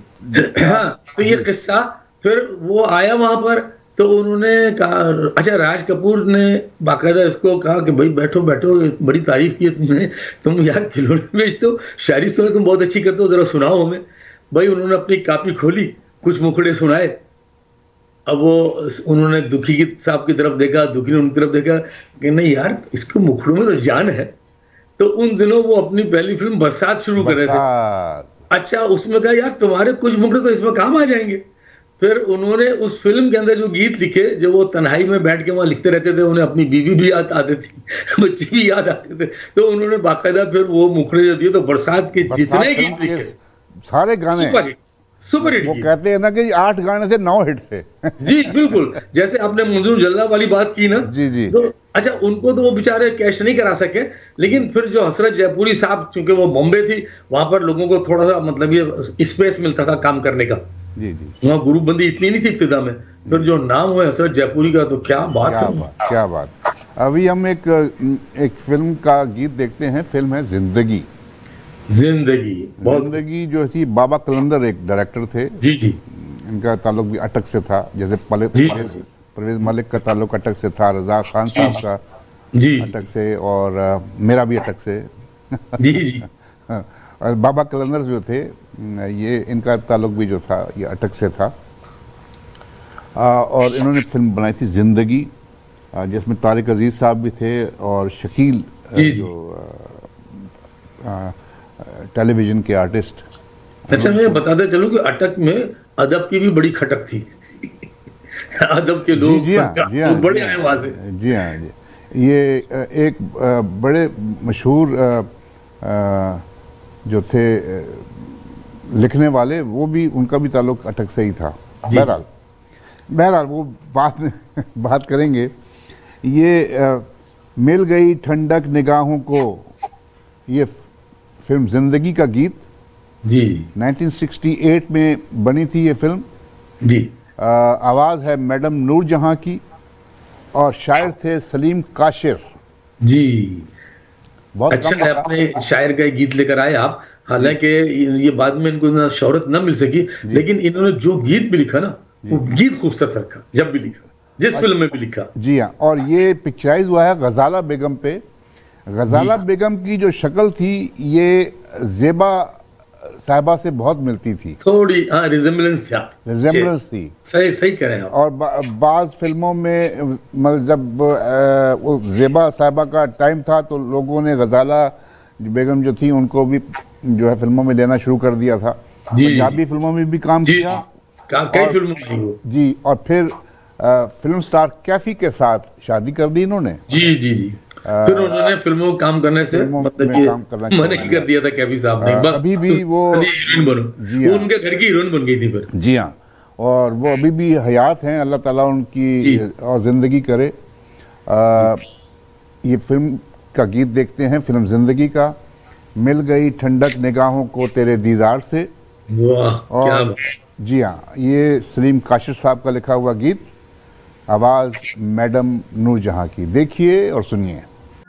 हाँ, तो ये किस्सा फिर वो आया वहां पर, तो उन्होंने कहा, अच्छा राज कपूर ने बाकायदा इसको कहा कि भाई बैठो बैठो, बड़ी तारीफ की है तुमने, तुम यार खिलौने बेचते हो, शायरी सुने तुम बहुत अच्छी करते हो, जरा सुनाओ हमें। भाई उन्होंने अपनी कापी खोली, कुछ मुखड़े सुनाए। अब वो उन्होंने दुखी की साहब की तरफ देखा, दुखी ने उनकी तरफ देखा कि नहीं यार इसके मुखड़ों में तो जान है। तो उन दिनों वो अपनी पहली फिल्म बरसात शुरू कर रहे थे। अच्छा, उसमें कहा यार तुम्हारे कुछ मुखड़े तो इसमें काम आ जाएंगे। फिर उन्होंने उस फिल्म के अंदर जो गीत लिखे, जो वो तन्हाई में बैठ के वहां लिखते रहते थे, उन्हें अपनी बीवी भी याद आती थी, बच्चे भी याद आते थे, तो उन्होंने बाकायदा फिर वो मुखड़े जो दिए, तो बरसात के जितने गीत लिखे, सारे गाने सुपर हिट वो की। कहते हैं ना कि आठ गाने थे, नौ हिट थे। जी बिल्कुल, जैसे आपने मंजूर जल्ला वाली बात की ना, जी जी। तो अच्छा उनको तो वो बेचारे कैश नहीं करा सके, लेकिन फिर जो हसरत जयपुरी साहब, चूंकि वो बॉम्बे थी, वहां पर लोगों को थोड़ा सा मतलब ये स्पेस मिलता था काम करने का। जी जी। वहाँ ग्रुप बंदी इतनी नहीं थी इब्तिदा में, फिर जो नाम हुआ हसरत जयपुरी का, तो क्या बात क्या है। बात, क्या बात। अभी हम एक एक फिल्म का गीत देखते हैं, फिल्म है जिंदगी। जिंदगी बहुत। जिंदगी जो थी, बाबा कलंदर एक डायरेक्टर थे, जी जी इनका ताल्लुक भी अटक से था, जैसे पले जी। परवेज मलिक का ताल्लुक अटक से था, रजा खान साहब का जी अटक से, और अ, मेरा भी अटक से। जी जी और बाबा कलंदर जो थे, ये इनका ताल्लुक भी जो था ये अटक से था। आ, और इन्होंने फिल्म बनाई थी जिंदगी, आ, जिसमें तारिक अजीज साहब भी थे और शकील आ, जी, जो आ, आ, टेलीविजन के आर्टिस्ट। अच्छा मैं बताते चलूं कि अटक में अदब की भी बड़ी खटक थी। अदब के लोग जी हाँ, जी हाँ, बड़े जी आए हाँ, वहां से। जी हाँ जी। ये आ, एक आ, बड़े मशहूर आ, आ, जो थे आ, लिखने वाले, वो भी, उनका भी ताल्लुक अटक से ही था। बहरहाल बहरहाल वो बात में बात करेंगे। ये आ, मिल गई ठंडक निगाहों को, ये फिल्म जिंदगी का गीत जी नाइनटीन सिक्सटी एट में बनी थी ये फिल्म। जी आ, आवाज़ है मैडम नूरजहां की और शायर थे सलीम काशिर। जी। बहुत अच्छा कम- है अपने शायर का एक गीत लेकर आए आप, हालांकि ये बाद में इनको ना शोहरत न मिल सकी, लेकिन इन्होंने जो गीत भी लिखा ना, वो गीत खूबसूरत रखा जब भी लिखा, जिस फिल्म में भी लिखा। जी हाँ, और ये पिक्चराइज हुआ है गजाला बेगम पे। गजाला बेगम की जो शक्ल थी, ये जेबा साहिबा से बहुत मिलती थी, थोड़ी हाँ रिजेम्बलेंस था, रिजेम्बलेंस थी। सही सही कह रहे हैं आप। और बा, बाज फिल्मों में मतलब जब अ, वो जेबा साहिबा का टाइम था, तो लोगों ने गजाला बेगम जो थी उनको भी जो है फिल्मों में लेना शुरू कर दिया था। जी। पंजाबी फिल्मों में भी काम जी किया। का- कई और- फिल्मों में वो। जी, और फिर अ, फिल्म स्टार कैफी के साथ शादी कर दी इन्होंने। जी जी जी फिर उन्होंने फिल्मों में काम करने से फिल्मों मतलब में कि काम करना मना छोड़ ही कर दिया था कैफी साहब ने। अ, बस अभी भी उस- वो- हीरोइन बनो। जी वो हाँ। उनके घर की हीरोइन बन गई थी फिर। जी हाँ, और वो अभी भी हयात हैं, अल्लाह ताला जी। उनकी और ज़िंदगी करे। आ, ये फिल्म का गीत देखते हैं, फिल्म जिंदगी का। मिल गई ठंडक निगाहों को तेरे दीदार से। वाह क्या और बात। जी हाँ, ये सलीम काशिर साहब का लिखा हुआ गीत, आवाज़ मैडम नूरजहां की। देखिए और सुनिए।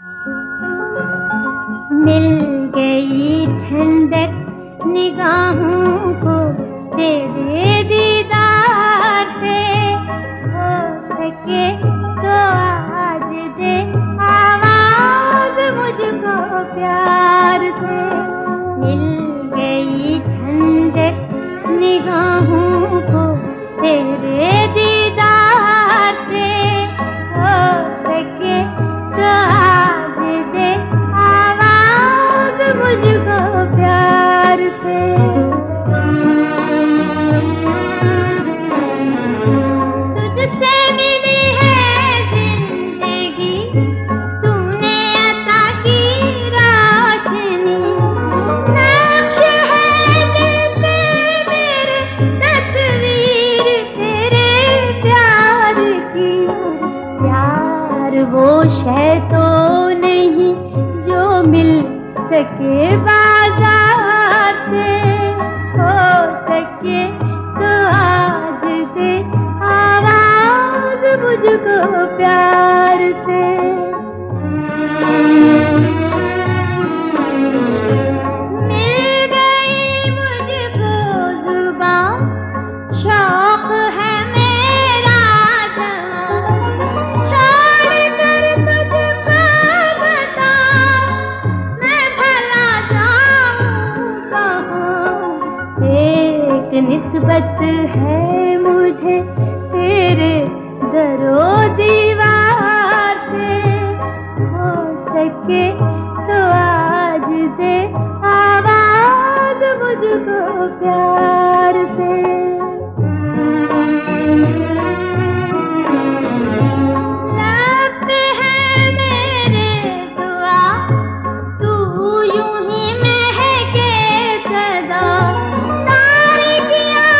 मिल गई ठंडक निगाहों को तेरे दीदार से, हो सके तो आज दे आवाज मुझको प्यार से। मिल गई ठंडक निगाहों को तेरे दीदार से, हो सके तो आज दे आवाज मुझको प्यार से। तुझसे मिली है जिंदगी, तूने अता की रोशनी। नक्श है दिल पे मेरे तस्वीर तेरे प्यार की। प्यार वो शय तो नहीं जो मिल सके बाजार से, हो सके तो आज दे आवाज मुझको प्यार से। मिल गई मुझको जुबान, शौक है मेरा जहां। छोड़ कर तुझको बताऊं, मैं भला जाऊं कहाँ। एक निस्बत है मुझे तेरे दरो दीवार से, हो सके तो आज दे आवाज मुझको प्यार से। लब पे है मेरे दुआ, तू यूं ही महके सदा। तारीकियां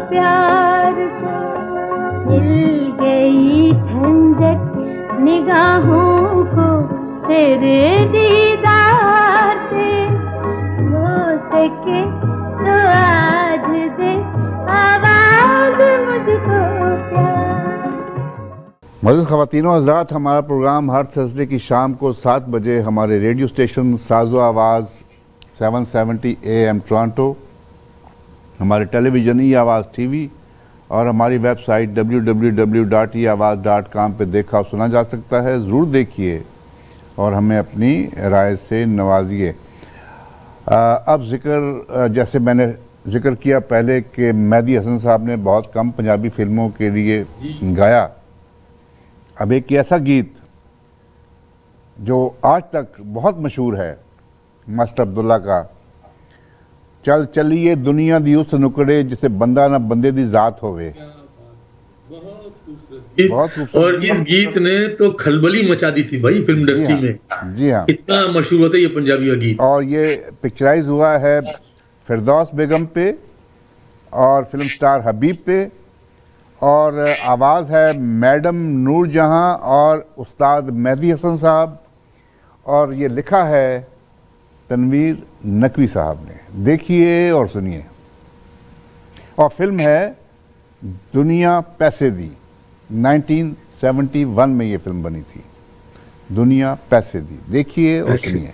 प्यार से, मिल गई झंझट निगाहों को तेरे दीदार से, हो सके तो आज दे आवाज मुझको प्यार। मज़ीद ख़वातीनो हज़रात, हमारा प्रोग्राम हर थर्सडे की शाम को सात बजे हमारे रेडियो स्टेशन साज़ो आवाज़ सात सौ सत्तर ए एम टोरंटो, हमारे टेलीविज़न ई आवाज़ टीवी और हमारी website W W W dot E Awaaz dot com पर देखा और सुना जा सकता है। ज़रूर देखिए और हमें अपनी राय से नवाजिए। अब ज़िक्र, जैसे मैंने ज़िक्र किया पहले कि मेहदी हसन साहब ने बहुत कम पंजाबी फिल्मों के लिए गाया। अब एक ऐसा गीत जो आज तक बहुत मशहूर है मास्टर अब्दुल्ला का, चल चलिए दुनिया दी उस नुकड़े जिसे बंदा ना बंदे दी जात होवे। बहुत खूबसूरत। और इस गीत ने तो खलबली मचा दी थी भाई फिल्म इंडस्ट्री में। जी हाँ, इतना मशहूर होता है ये पंजाबी का गीत। और ये पिक्चराइज हुआ है फिरदौस बेगम पे और फिल्म स्टार हबीब पे, और आवाज़ है मैडम नूर जहां और उस्ताद मेहदी हसन साहब, और ये लिखा है तनवीर नकवी साहब ने। देखिए और सुनिए। और फिल्म है दुनिया पैसे दी। उन्नीस सौ इकहत्तर में ये फिल्म बनी थी, दुनिया पैसे दी। देखिए और सुनिए।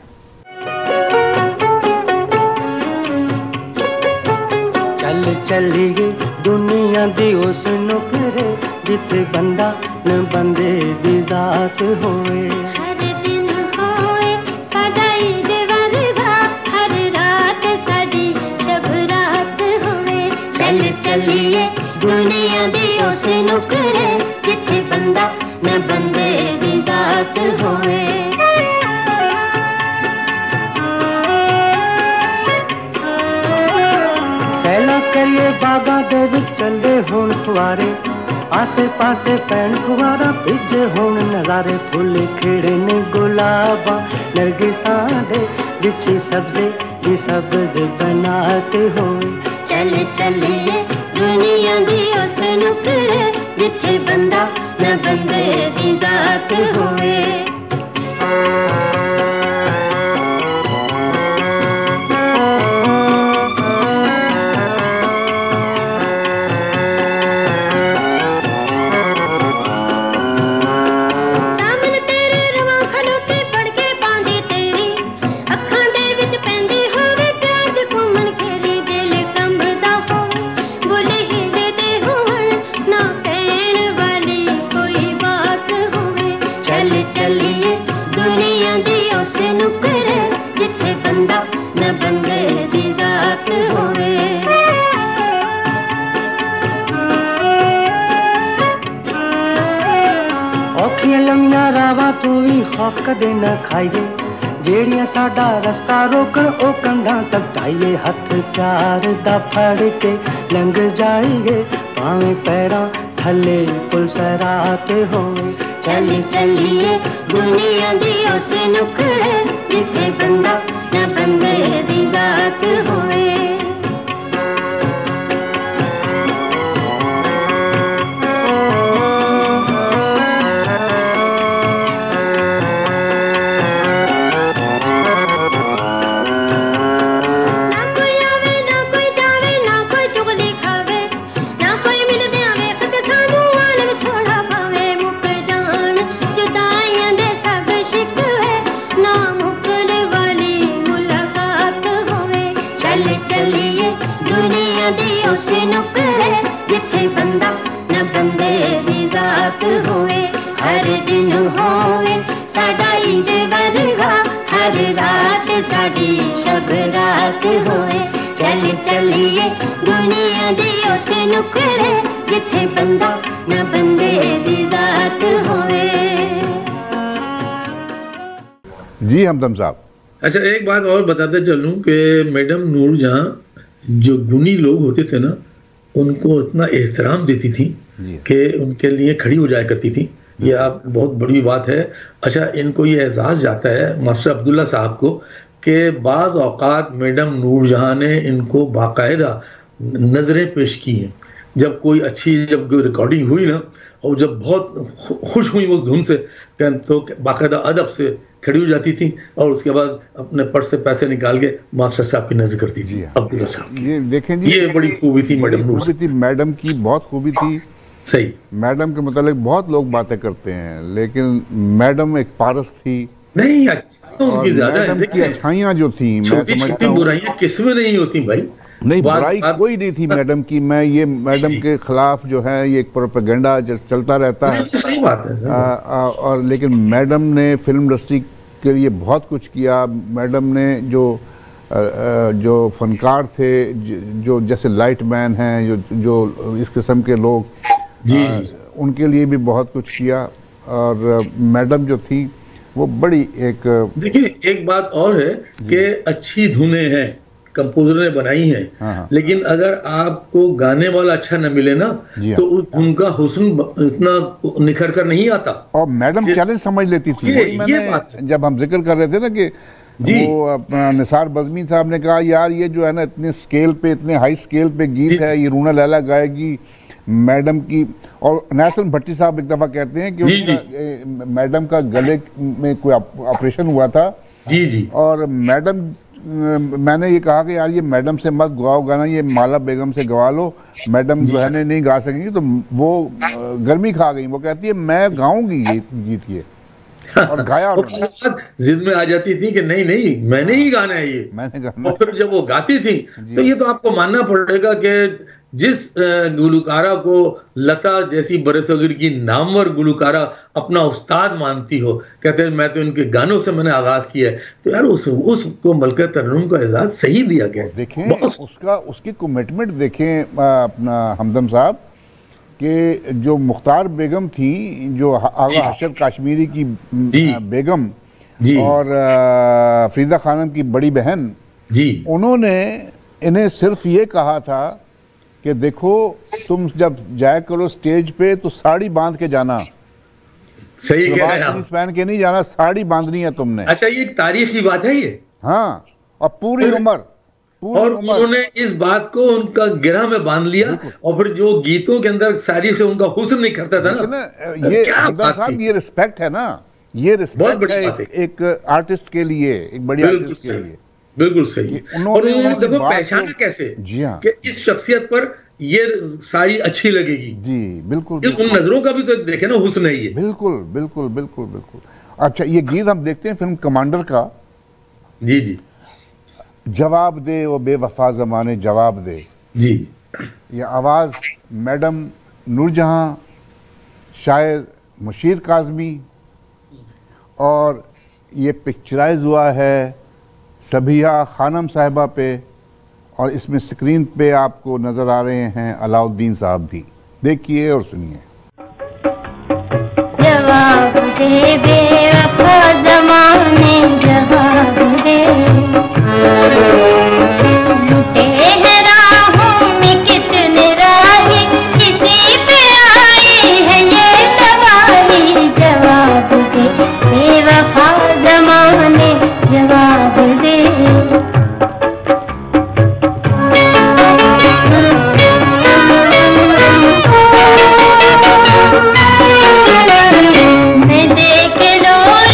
चल चलिए दुनिया दी उस नुकरे जिथे बंदा न बंदे दी जात होए। हर दिन होए साडा ईद वरगा, हर रात साडी शब रात होए। चल चलिए दुनिया दी उस नुकरे जिथे बंदा न बंदे दी जात होए। सैला करिए बागा दे विच चले हुण फुआरे, आसे पासे पैन फुआरा भिजे हुण नज़ारे। फुल खिड़े ने गुलाबा नरगिसां दे विच सब्ज़े दी सब्ज़ बनाते होए। चल चलिए दुनिया दी उस नुकरे जिथे बंदा न बंदे दी जात होए। खौफ कदे न खाइए जेड़ियां साडा रस्ता रोकण ओ कंधा सटाइए। हथ प्यार दा फड़ के लंघ जाइए भावे पैरां थले पुलसरात होए। चल चलिए दुनिया दी उस नुकरे जिथे बंदा न बंदे दी जात होए। हर दिन होवे साडा ईद वरगा, हर रात साडी शब रात होए। चल चलिए दुनिया दी उस नुकरे जिथे बंदा न बंदे दी जात होए। जी हमदम साहब। अच्छा, एक बात और बताते चलूं कि मैडम नूर जहां जो गुनी लोग होते थे ना, उनको इतना एहतराम देती थी कि उनके लिए खड़ी हो जाया करती थी। ये आप बहुत बड़ी बात है। अच्छा, इनको ये एहसास जाता है मास्टर अब्दुल्ला साहब को कि बाज़ औक़ात मैडम नूर जहां ने इनको बाकायदा नज़रें पेश की हैं जब कोई अच्छी जब रिकॉर्डिंग हुई ना, और जब बहुत खुश हुई उस धुन से, तो बाकायदा अदब से खड़ी हो जाती थी और उसके बाद अपने पर्स से पैसे निकाल के मास्टर साहब की नजर करती थी, अब्दुल्ला साहब। ये देखें जी, ये बड़ी खूबी थी मैडम, खूबी थी मैडम की, बहुत खूबी थी। सही, मैडम के मतलब बहुत लोग बातें करते हैं, लेकिन मैडम एक पारस थी। नहीं, अच्छा तो उनकी ज्यादा है। मैडम की अच्छाइयां जो थी, मैं समझता हूँ बुराइयां किसमें नहीं होती भाई, नहीं बुराई कोई नहीं थी मैडम की। मैं ये मैडम के खिलाफ जो है ये एक प्रोपेगेंडा चलता रहता है, सही बात है। आ, आ, और लेकिन मैडम ने फिल्म इंडस्ट्री के लिए बहुत कुछ किया। मैडम ने जो आ, जो फनकार थे, जो जैसे लाइट मैन हैं, जो जो इस किस्म के लोग, जी, आ, जी। उनके लिए भी बहुत कुछ किया। और मैडम जो थी वो बड़ी एक, देखिए एक बात और है कि अच्छी धुनें हैं, कंपोजर ने बनाई है, हाँ। लेकिन अगर आपको गाने वाला अच्छा न मिले ना, तो उस धुन का हुस्न इतना निखर कर नहीं आता। और मैडम चैलेंज समझ लेती थी। ये, मैंने ये बात जब हम जिक्र कर रहे थे ना कि वो अपना निसार बज़मी साहब ने कहा यार ये जो है ना इतने स्केल पे, इतने हाई स्केल पे गीत है, ये रूना लैला गाएगी मैडम की। और नासिर भट्टी साहब एक दफा कहते हैं कि जी, जी। मैडम का गले में कोई ऑपरेशन हुआ था, जी जी, और मैडम, मैंने ये कहा कि यार ये मैडम से मत गवाओ गाना, ये माला बेगम से गवा लो, मैडम जो है नहीं गा सकेंगी। तो वो गर्मी खा गई, वो कहती है मैं गाऊंगी ये गीत, ये और गाया। और जिद में आ जाती थी कि नहीं नहीं मैंने ही गाना है ये, मैंने गाना। और फिर जब वो गाती थी तो ये तो आपको मानना पड़ेगा कि जिस गुलकारा को लता जैसी बरसगीर की नामवर गुलकारा अपना उस्ताद मानती हो, कहते हैं मैं तो इनके गानों से मैंने आगाज किया है, तो यार उस उसको मलका तरन्नुम का एजाज सही दिया गया। देखें उसका, उसकी कमिटमेंट देखें अपना हमदम साहब कि जो मुख्तार बेगम थी, जो आगा हशर काश्मीरी की बेगम और फरीदा खानम की बड़ी बहन जी, उन्होंने इन्हें सिर्फ ये कहा था कि देखो तुम जब जाया करो स्टेज पे तो साड़ी बांध के जाना। सही कह रहे हैं, पहन के नहीं जाना, साड़ी बांधनी है तुमने। अच्छा, ये तारीख की बात है ये। हाँ, और पूरी उम्र, और उन्होंने इस बात को उनका गिरह में बांध लिया, और फिर जो गीतों के अंदर सारी से उनका हुस्न नहीं करता था ना, ये साहब ये रिस्पेक्ट है ना, ये रिस्पेक्ट है एक, एक आर्टिस्ट के लिए, एक बड़ी आर्टिस्ट के लिए। बिल्कुल सही। और उन्होंने देखो पहचाना कैसे, जी हाँ, कि इस शख्सियत पर ये सारी अच्छी लगेगी। जी बिल्कुल, बिल्कुल। उन नजरों का भी तो देखे ना, हुस्न है ये। बिल्कुल बिल्कुल बिल्कुल बिल्कुल। अच्छा, ये गीत हम देखते हैं फिल्म कमांडर का। जी जी। जवाब दे वो बेवफा जमाने जवाब दे। जी। ये आवाज मैडम नूरजहां, शायर मुशीर काज़मी, और ये पिक्चराइज हुआ है सबिया खानम साहिबा पे, और इसमें स्क्रीन पे आपको नजर आ रहे हैं अलाउद्दीन साहब भी। देखिए और सुनिए। जवाब दे बेवफा ज़माने जवाब दे, लुटे हैं राहों में कितने राही, किसी पे आई है ये सवारी। जवाब दे बेवफा ज़माने जवाब दे। मैं देख लो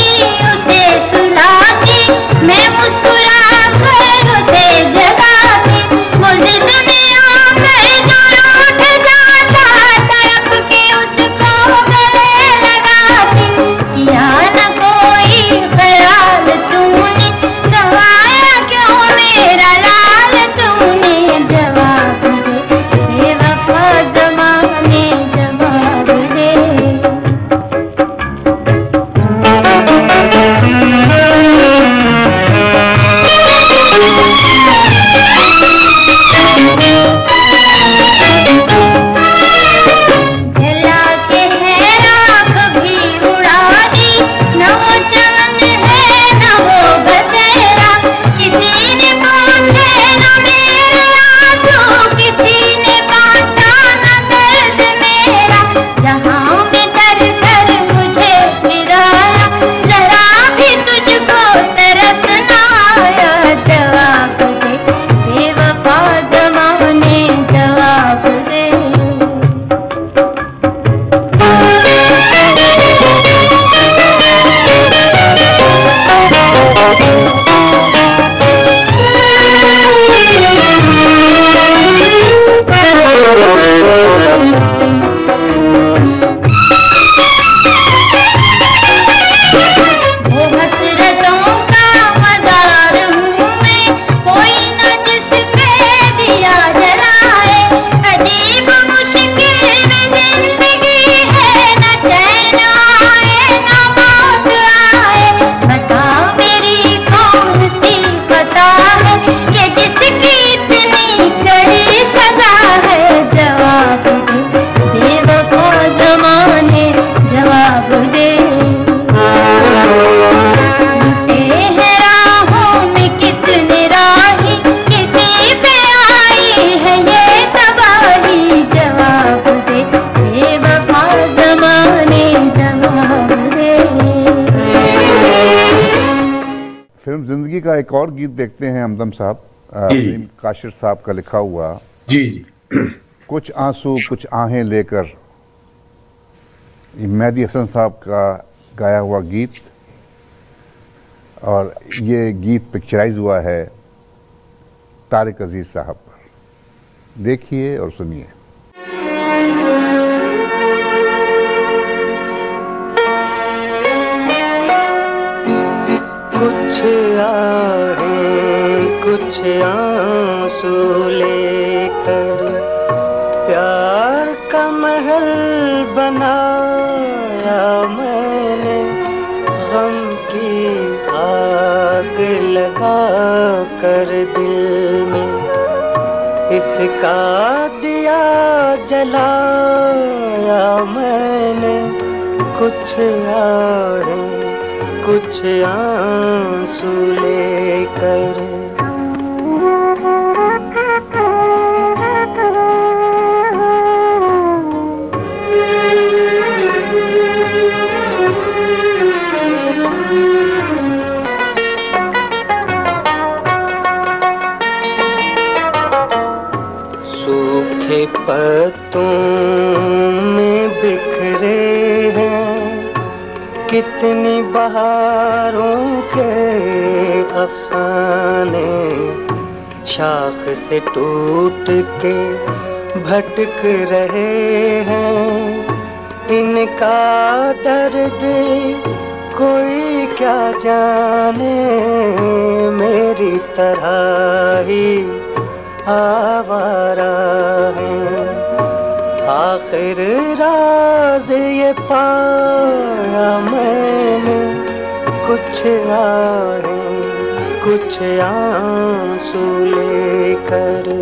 ज़िंदगी का एक और गीत देखते हैं हमदम साहब, अजीम काशिर साहब का लिखा हुआ। जी जी। कुछ आंसू कुछ आहें लेकर, ये मेहदी हसन साहब का गाया हुआ गीत, और ये गीत पिक्चराइज हुआ है तारिक अजीज साहब पर। देखिए और सुनिए। कुछ आहें कुछ आंसू लेकर प्यार का महल बनाया मैंने, गम की आग लगा कर दिल में इसका दिया जलाया मैंने। कुछ आहें कुछ आंसू लेकर। सूखे पत्तों में बिखरे हैं कितनी बहारों के अफसाने, शाख से टूट के भटक रहे हैं। इनका दर्द कोई क्या जाने, मेरी तरह ही आवारा है। आखिर राज ये पाया मैंने, कुछ आहें कुछ आंसू लेकर।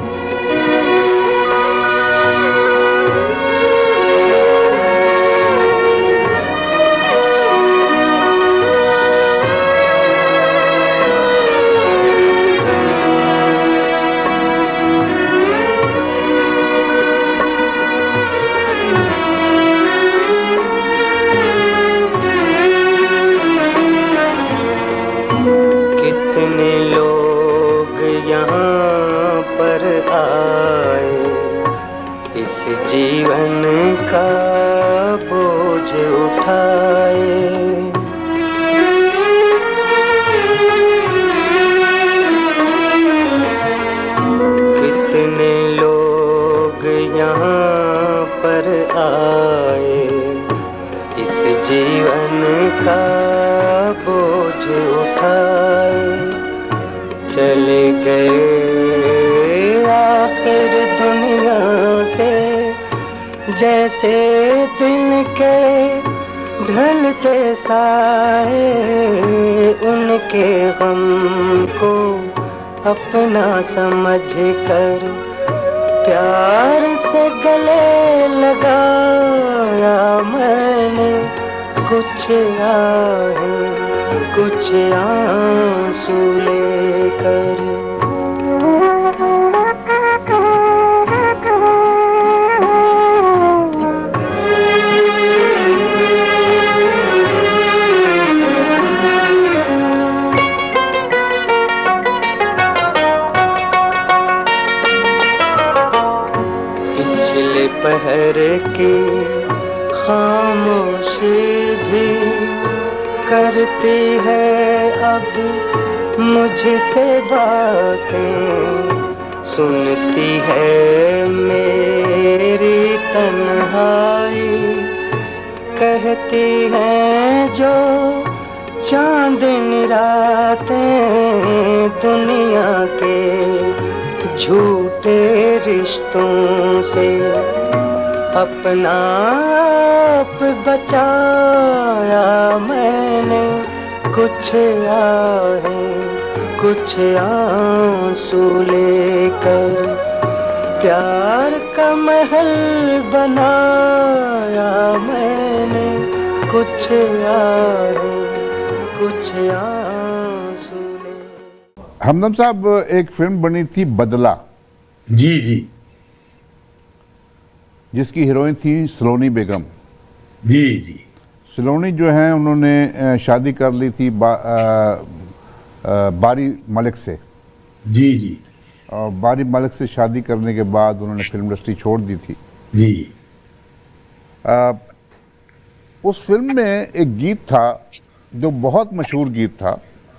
कितने लोग यहाँ पर आए, इस जीवन का बोझ उठाए। कितने लोग यहाँ पर आए, इस जीवन का बोझ उठाए। चले गए आखिर दुनिया से, जैसे दिन के ढलते साए। उनके गम को अपना समझ कर प्यार से गले लगाया मैंने। कुछ आहें कुछ आंसू लेकर। पिछले पहर की खामोशी भी करती है अब मुझसे बातें, सुनती है मेरी तन्हाई। कहती है जो चांदनी रातें, दुनिया के झूठे रिश्तों से अपना आप बचाया मैंने। कुछ आहें कुछ आंसू लेकर प्यार का महल बनाया मैंने। कुछ आहें कुछ आंसू लेकर। हमदम साहब, एक फिल्म बनी थी बदला। जी जी। जिसकी हीरोइन थी सलोनी बेगम। जी जी। सलोनी जो है उन्होंने शादी कर ली थी बारी मलिक से। जी जी। और बारी मलिक से शादी करने के बाद उन्होंने फिल्म इंडस्ट्री छोड़ दी थी। जी। आ, उस फिल्म में एक गीत था जो बहुत मशहूर गीत था,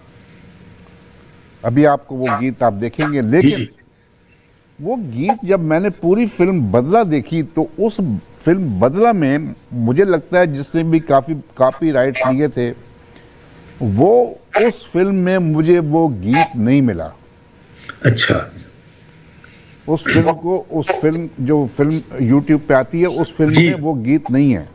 अभी आपको वो गीत आप देखेंगे, लेकिन वो गीत जब मैंने पूरी फिल्म बदला देखी तो उस फिल्म बदला में मुझे लगता है जिसने भी काफी कॉपी राइट्स लिए थे वो उस फिल्म में मुझे वो गीत नहीं मिला। अच्छा। उस फिल्म को उस फिल्म जो फिल्म यूट्यूब पे आती है उस फिल्म में वो गीत नहीं है।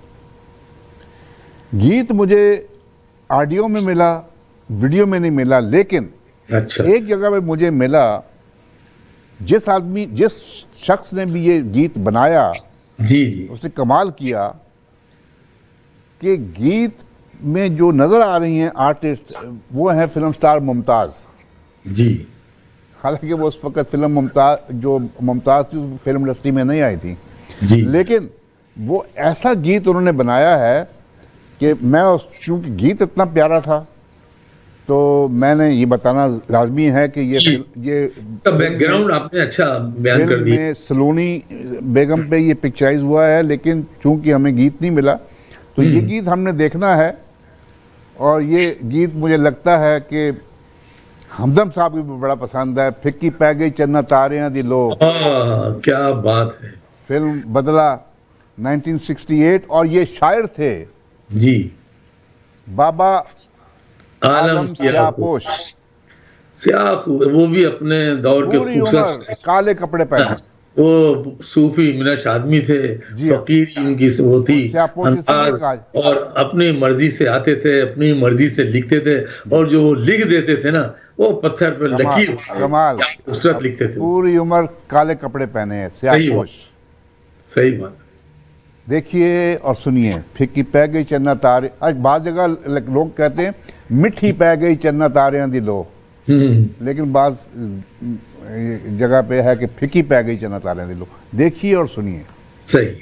गीत मुझे ऑडियो में मिला, वीडियो में नहीं मिला, लेकिन अच्छा। एक जगह पे मुझे मिला। जिस आदमी जिस शख्स ने भी ये गीत बनाया जी जी, उसने कमाल किया कि गीत में जो नजर आ रही हैं आर्टिस्ट वो है फिल्म स्टार मुमताज जी। हालांकि वो उस वक्त फिल्म मुमताज जो मुमताज थी फिल्म इंडस्ट्री में नहीं आई थी जी, लेकिन वो ऐसा गीत उन्होंने बनाया है कि मैं चूंकि गीत इतना प्यारा था तो मैंने ये बताना लाजमी है कि ये ये बैकग्राउंड आपने अच्छा बयान कर दिया। सलोनी बेगम पे ये पिक्चराइज हुआ है, लेकिन चूंकि हमें गीत नहीं मिला तो ये गीत हमने देखना है। और ये गीत मुझे लगता है कि हमदम साहब को भी बड़ा पसंद है। फिक्की पै गई चन्ना तारियां दी लो, क्या बात है। फिल्म बदला नाइनटीन सिक्सटी एट और ये शायर थे जी बाबा आलम सियापोश। क्या वो भी अपने दौर के खूबसूरत काले कपड़े पहने, वो सूफी मिनश आदमी थे, फकीर उनकी वो थी अंदाज, और अपनी मर्जी से आते थे, अपनी मर्जी से लिखते थे, और जो लिख देते थे ना वो पत्थर पे लकीर कमाल खूबसूरत लिखते थे। पूरी उम्र काले कपड़े पहने हैं सियापोश। सही बात। देखिए और सुनिए, फिक्की पै गई चन्ना तारे। आज बाद जगह लोग कहते हैं मिठी पै गई चन्ना तारियां दी लो, लेकिन बाद जगह पे है कि फिक्की पै गई चन्ना तारियां दी लो। देखिए और सुनिए। सही।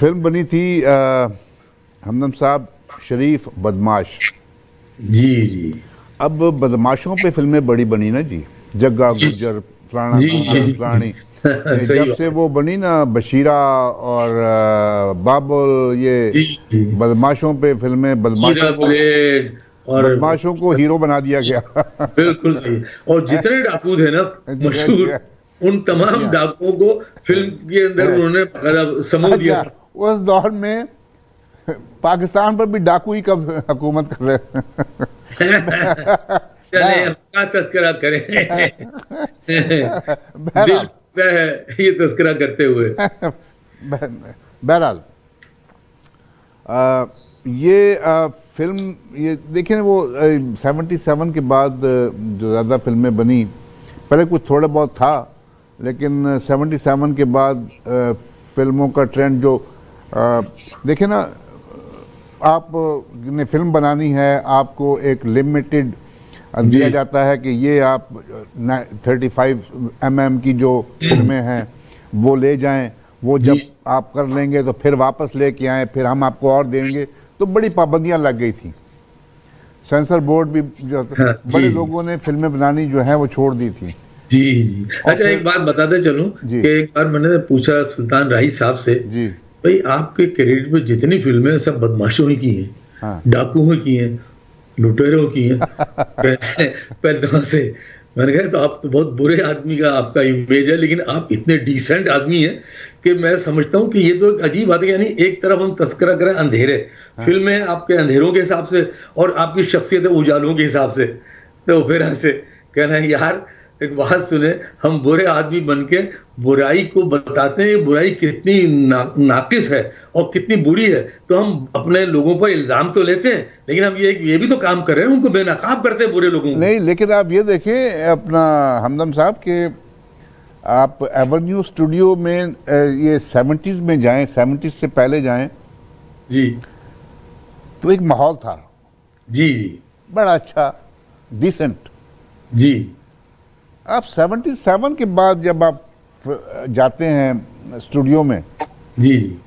फिल्म बनी थी आ, हमदम साहब शरीफ बदमाश। जी जी। अब बदमाशों पे फिल्में बड़ी बनी ना जी, जग्गा गुज्जर फलाना जी, जी, जी। फलानी। सही जब बात। से वो बनी ना बशीरा और आ, बाबुल, ये जी जी। बदमाशों पे फिल्में, हीरा बदमाशों को ब्लेड और बदमाशों को हीरो बना दिया गया। बिल्कुल सही। और जितने डाकू थे ना जी, मशहूर, जी। उन तमाम जी। डाकुओं को फिल्म के अंदर उन्होंने बकायदा समूह दिया अच्छा, उस दौर में पाकिस्तान पर भी डाकू ही कब हुकूमत कर रहे था। चले हम क्या तस्करा करें। दिल करता है ये तस्करा करते हुए। बहरहाल आ, ये आ, फिल्म, ये देखें वो सेवेंटी सेवन के बाद जो ज़्यादा फिल्में बनी, पहले कुछ थोड़ा बहुत था, लेकिन सेवेंटी सेवन के बाद आ, फिल्मों का ट्रेंड जो आ, देखें ना, आप ने फिल्म बनानी है, आपको एक लिमिटेड दिया जाता है कि ये आप थर्टी फाइव एम एम की जो फिल्में हैं वो ले जाएं, वो जब आप कर लेंगे तो फिर वापस लेके आएं, फिर हम आपको और देंगे। तो बड़ी पाबंदियां लग गई थी, सेंसर बोर्ड भी जो हाँ, बड़े लोगों ने फिल्में बनानी जो है वो छोड़ दी थी। जी जी। अच्छा, एक बात बताते चलूं कि एक बार मैंने पूछा सुल्तान राही साहब से, जी भाई आपके क्रेडिट में जितनी फिल्में हैं सब बदमाशों ही की हैं, हाँ। डाकुओं की हैं, लुटेरों की हैं, पैदों से। मैंने कहा तो आप तो बहुत बुरे आदमी का आपका इमेज है, लेकिन आप इतने डिसेंट आदमी हैं कि मैं समझता हूँ कि ये तो एक अजीब बात है। यानी एक तरफ हम तस्करा करें अंधेरे, हाँ। फिल्में आपके अंधेरों के हिसाब से और आपकी शख्सियत उजालों के हिसाब से, तो फिर ऐसे कहना है यार एक बात सुने, हम बुरे आदमी बनके बुराई को बताते हैं बुराई कितनी ना, नाकिस है और कितनी बुरी है, तो हम अपने लोगों पर इल्जाम तो लेते हैं, लेकिन हम ये ये भी तो काम कर रहे हैं, उनको बेनकाब करते हैं बुरे लोगों को। नहीं, लेकिन आप ये देखें अपना हमदम साहब कि आप एवेन्यू स्टूडियो में ये सेवेंटीज में जाएं, सेवेंटीज से पहले जाएं जी, तो एक माहौल था जी जी, बड़ा अच्छा डिसेंट जी। आप सेवेंटी सेवन के बाद जब आप जाते हैं स्टूडियो में, जी जी,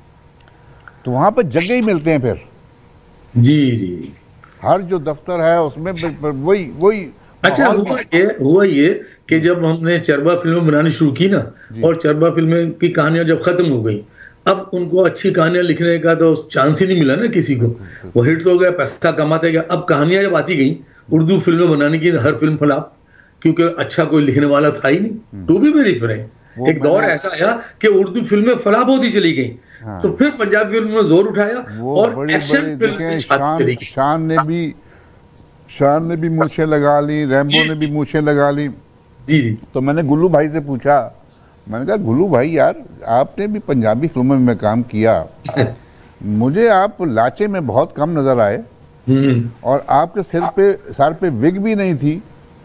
तो वहां पर जगह ही मिलते हैं फिर, जी जी, हर जो दफ्तर है उसमें वही वही। अच्छा, हुआ ये हुआ ये कि जब हमने चरबा फिल्में बनानी शुरू की ना, और चरबा फिल्में की कहानियां जब खत्म हो गई, अब उनको अच्छी कहानियां लिखने का तो चांस ही नहीं मिला ना किसी को। वो हिट तो हो गया, पैसा कमाते गया। अब कहानियां जब आती गई, उर्दू फिल्में बनाने की हर फिल्म फ्लॉप, क्योंकि अच्छा कोई लिखने वाला था ही नहीं। टू बी वेरी फ्रैंक, एक दौर ऐसा आया कि उर्दू फिल्में फ्लॉप होती चली गई, हाँ। तो फिर पंजाबी फिल्म में जोर उठाया और एक्शन फिल्म शान, शान ने भी शान ने भी मूछें लगा ली, रैम्बो ने भी मूछें लगा ली। जी जी। तो मैंने गुल्लू भाई से पूछा, मैंने कहा गुल्लू भाई यार आपने भी पंजाबी फिल्मों में काम किया, मुझे आप लाचे में बहुत कम नजर आए, और आपके सिर पे सर पे विग भी नहीं थी,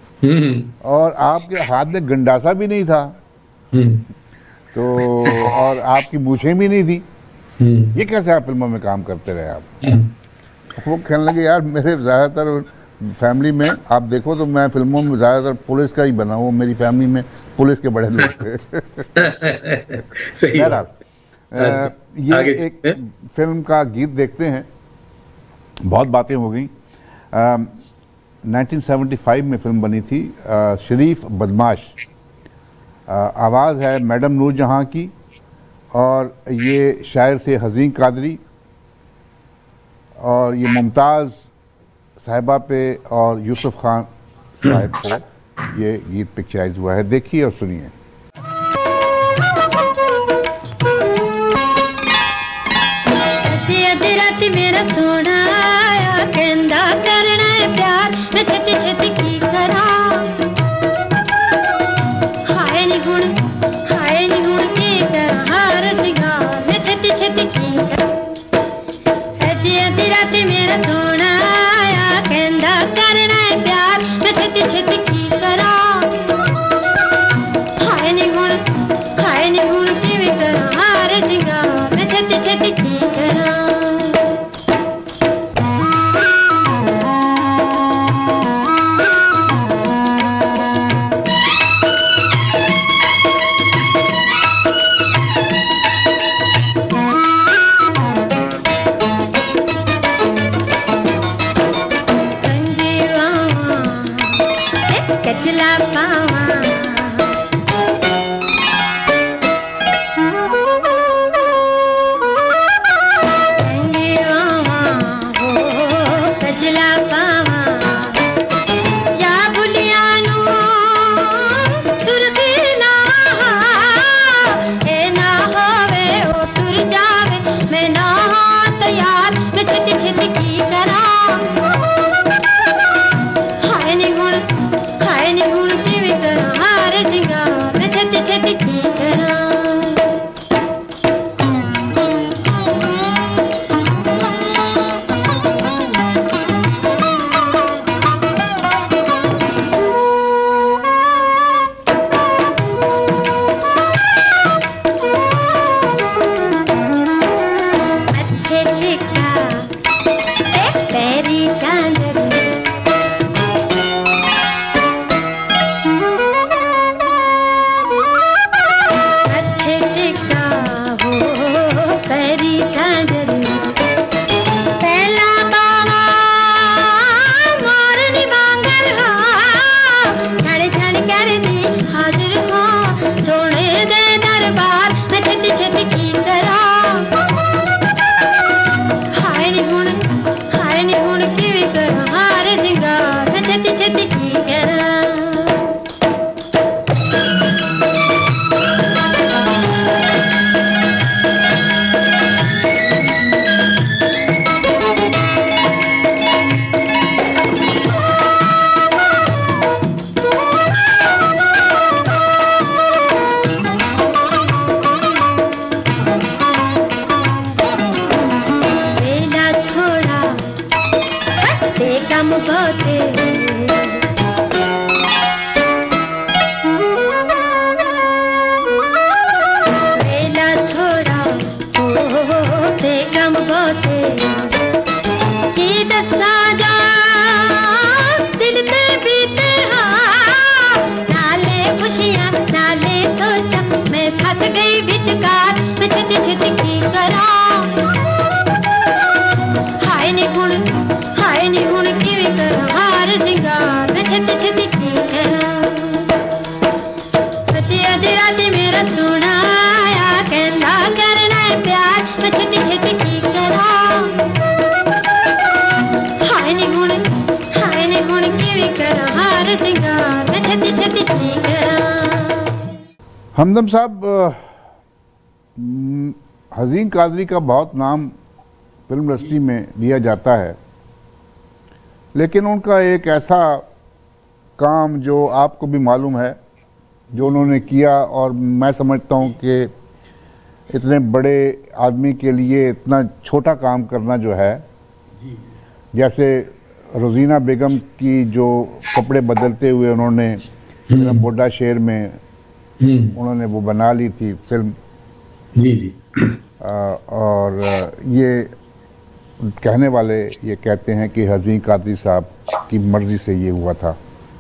और आपके हाथ में गंडासा भी नहीं था, तो और आपकी मूछें भी नहीं थी, ये कैसे आप फिल्मों में काम करते रहे आप? वो कहने लगे यार मेरे ज्यादातर फैमिली में आप देखो तो मैं फिल्मों में ज्यादातर पुलिस का ही बना हूँ, मेरी फैमिली में पुलिस के बड़े लोग थे। सही बात। ये एक फिल्म का गीत देखते हैं, बहुत बातें हो गई। नाइनटीन सेवेंटी फाइव में फिल्म बनी थी आ, शरीफ बदमाश। आ, आवाज़ है मैडम नूरजहां की, और ये शायर थे हज़ीन कादरी, और ये मुमताज़ साहिबा पे और यूसुफ खान साहिब को ये गीत पिक्चराइज हुआ है। देखिए और सुनिए। मेरा सोना आया कहंदा करना है प्यार, मैं छेती छेती की करा, हाय नी हुण हाय नी हुण की करा हार सिंगार, मैं छेती छेती की करा। अधी अधी रात मेरा सोना आया कहंदा करना है प्यार, मैं छेती छेती की करा, हाय नी हुण हाय नी हुण की करा हार सिंगार, मैं छेती छेती की करा। पैरी चांदनी मथे टिका हो पैरी चांदनी पहला बाबा मोरनी मांगल हो छड़ छड़ करनी हाजिर हो सोने दे दरबार में छती छती की तरह हाय नी हुण हाय नी हुण किवें करा हार सिंगार में छती छती की करा वेला थोड़ा ते कम बहुते वेला थोड़ा ओ ते कम बहुते की दसा जा दिल ते बीते हाँ नाले खुशियाँ नाले सोचा मैं फंस गई विचकार मैं छती छती की करा हाय नी हुण हाय नी हुण किवें करा हार सिंगार मैं छती छती की करा सच्ची अधी राती मेरा सोना आया कहंदा करना है प्यार मैं छती छती की करा हाय नी हुण हाय नी हुण किवें करा हार सिंगार मैं छती छती की करा हमदम साहब, अ, म, हज़ीन कादरी का बहुत नाम फिल्म इंडस्ट्री में लिया जाता है, लेकिन उनका एक ऐसा काम जो आपको भी मालूम है जो उन्होंने किया, और मैं समझता हूँ कि इतने बड़े आदमी के लिए इतना छोटा काम करना जो है, जैसे रोजीना बेगम की जो कपड़े बदलते हुए उन्होंने फिल्म बुड्ढा शेर में उन्होंने वो बना ली थी फिल्म। जी जी आ, और ये कहने वाले ये कहते हैं कि हज़ीन कादरी साहब की मर्जी से ये हुआ था।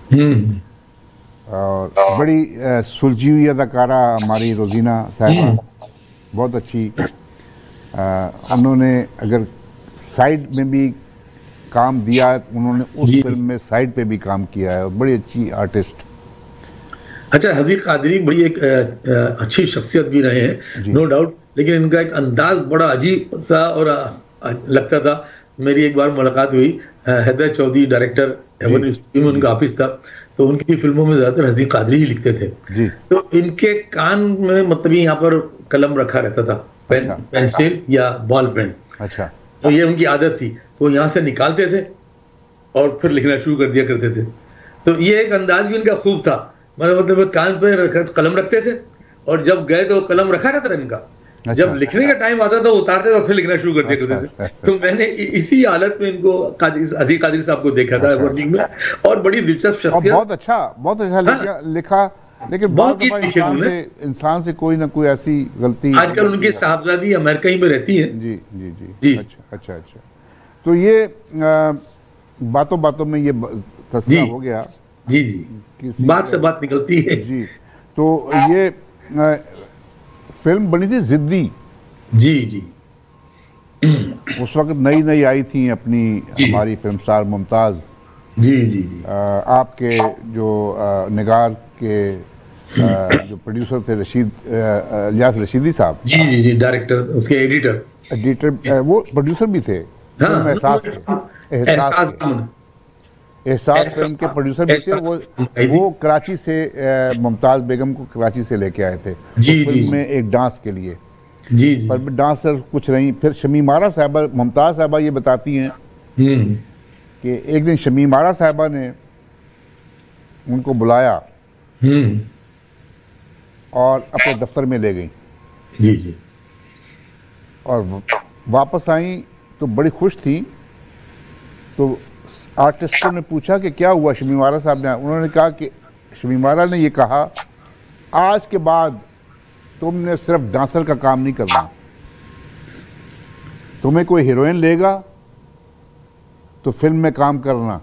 और बड़ी आ, सुलझी हुई अदाकारा हमारी रोजीना साहब, बहुत अच्छी। आ, उन्होंने अगर साइड में भी काम दिया है, उन्होंने उस फिल्म में साइड पे भी काम किया है, और बड़ी अच्छी आर्टिस्ट। अच्छा, हज़ीन कादरी बड़ी एक आ, आ, अच्छी शख्सियत भी रहे हैं, नो डाउट, लेकिन इनका एक अंदाज बड़ा अजीब सा और आ, आ, लगता था। मेरी एक बार मुलाकात हुई, Haider Chaudhry director Evernew studio में उनका ऑफिस था, तो उनकी फिल्मों में ज्यादातर हज़ीन कादरी ही लिखते थे जी। तो इनके कान में मतलब यहाँ पर कलम रखा रहता था, पेन अच्छा। पेंसिल या बॉल पेन। अच्छा। तो ये उनकी आदत थी, तो यहाँ से निकालते थे और फिर लिखना शुरू कर दिया करते थे। तो ये एक अंदाज भी इनका खूब था, मतलब कान पे रख, कलम रखते थे, और जब गए तो कलम रखा रहता था इनका। अच्छा। जब लिखने का टाइम आता था उतारते थे और फिर लिखना शुरू कर दिया करते थे। तो मैंने इसी हालत में इनको हज़ीन कादरी साहब को देखा था वर्किंग में, और बड़ी दिलचस्प शख्सियत, बहुत अच्छा बहुत अच्छा लिखा, लिखा लेकिन बहुत इंसान से इंसान से कोई ना कोई ऐसी गलती। आजकल उनकी साहबजादी अमेरिका ही में रहती है। जी जी जी जी। अच्छा अच्छा अच्छा। तो ये बातों बातों में ये तस्वीर हो गया। जी जी, बात से बात निकलती है जी। तो ये आ, फिल्म बनी थी जिद्दी। जी जी। उस वक्त नई नई आई थी अपनी हमारी फिल्म स्टार मुमताज। जी जी जी। आ, आपके जो आ, निगार के आ, जो प्रोड्यूसर थे रशीद इलियास रशीदी साहब। जी जी जी, डायरेक्टर, उसके एडिटर एडिटर वो प्रोड्यूसर भी थे। हाँ, एहसास के एहसास एहसास फिल्म के प्रोड्यूसर भी थे। वो वो कराची से मुमताज बेगम को कराची से लेके आए थे जी फिल्म में एक डांस के लिए। जी जी। पर डांसर कुछ नहीं। फिर शमीमारा साहबा, मुमताज साहबा ये बताती हैं कि एक दिन शमीमारा साहबा ने उनको बुलाया और अपने दफ्तर में ले गई। जी जी। और वापस आई तो बड़ी खुश थी। तो आर्टिस्टों ने पूछा कि क्या हुआ शमीमारा साहब ने, उन्होंने कहा कि शमीमारा ने ये कहा, आज के बाद तुमने सिर्फ डांसर का काम नहीं करना, तुम्हें कोई हीरोइन लेगा तो फिल्म में काम करना,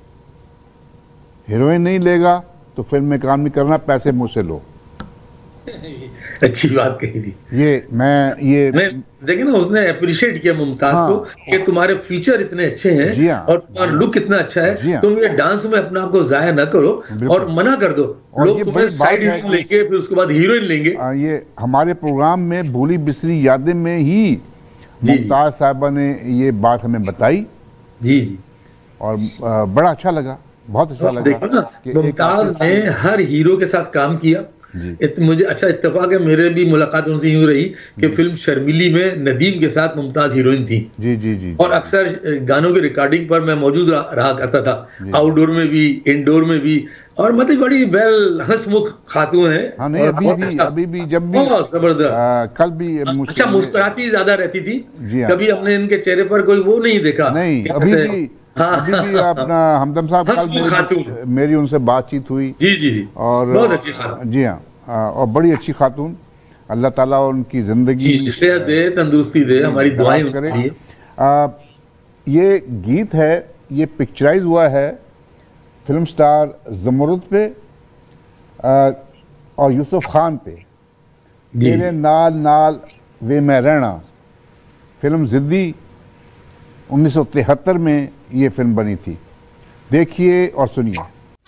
हीरोइन नहीं लेगा तो फिल्म में काम नहीं करना, पैसे मुझसे लो। अच्छी बात कही थी ये मैं ये देखिए ना, उसने अप्रिशिएट किया मुमताज हाँ, को कि तुम्हारे फीचर इतने अच्छे हैं हाँ, और तुम्हारा लुक इतना अच्छा है, हाँ, तुम ये डांस में अपने आप को जाया ना करो और मना कर दो, लोग तुम्हें साइड हीरो लेंगे फिर उसके बाद हीरोइन लेंगे। आ, ये हमारे प्रोग्राम में भूली बिसरी यादें में ही मुमताज साहबा ने ये बात हमें बताई। जी जी, और आ, बड़ा अच्छा लगा, बहुत अच्छा लगा। देखो ना, मुमताज ने हर हीरो के साथ काम किया। इत, मुझे अच्छा इत्तेफाक है, मेरे भी मुलाकात उनसे यूं रही कि फिल्म शर्मिली में नदीम के साथ मुमताज हीरोइन थी। जी जी जी, और अक्सर गानों की रिकॉर्डिंग पर मैं मौजूद रहा, रहा करता था, आउटडोर में भी इंडोर में भी, और मतलब बड़ी वेल हंसमुख खातून है। हाँ, नहीं, अभी भी अभी भी जब भी बहुत जबरदस्त, कल भी अच्छा मुस्कुराती ज्यादा रहती थी। जी, कभी हमने इनके चेहरे पर कोई वो नहीं देखा। नहीं, अभी भी हाँ, अभी भी अपना हमदम साहब कल मेरी, मेरी उनसे बातचीत हुई। जी जी जी, और बहुत अच्छी खातून। जी हाँ, और बड़ी अच्छी खातून, अल्लाह ताला उनकी जिंदगी सेहत दे, तंदुरुस्ती दे, हमारी दुआएं करे। आ, ये गीत है, ये पिक्चराइज हुआ है फिल्म स्टार ज़मरुद पे आ, और यूसुफ खान पे। तेरे नाल नाल वे मैं रहना, फिल्म जिद्दी उन्नीस सौ तिहत्तर में ये फिल्म बनी थी। देखिए और सुनिए।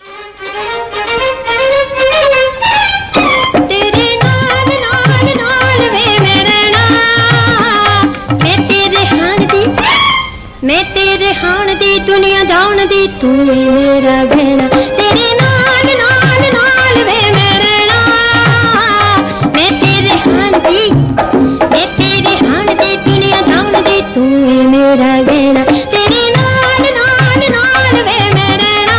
मैं तेरे हाण दी दुनिया जान दी, तू ही मेरा बहना, तेरे नाल नाल नाल वे मैं रहना। मैं तेरे हाण दी, मैं तेरे हाण दी दुनिया जान दी, तू ही मेरा बहना, तेरे नाल नाल नाल वे मैं रहना।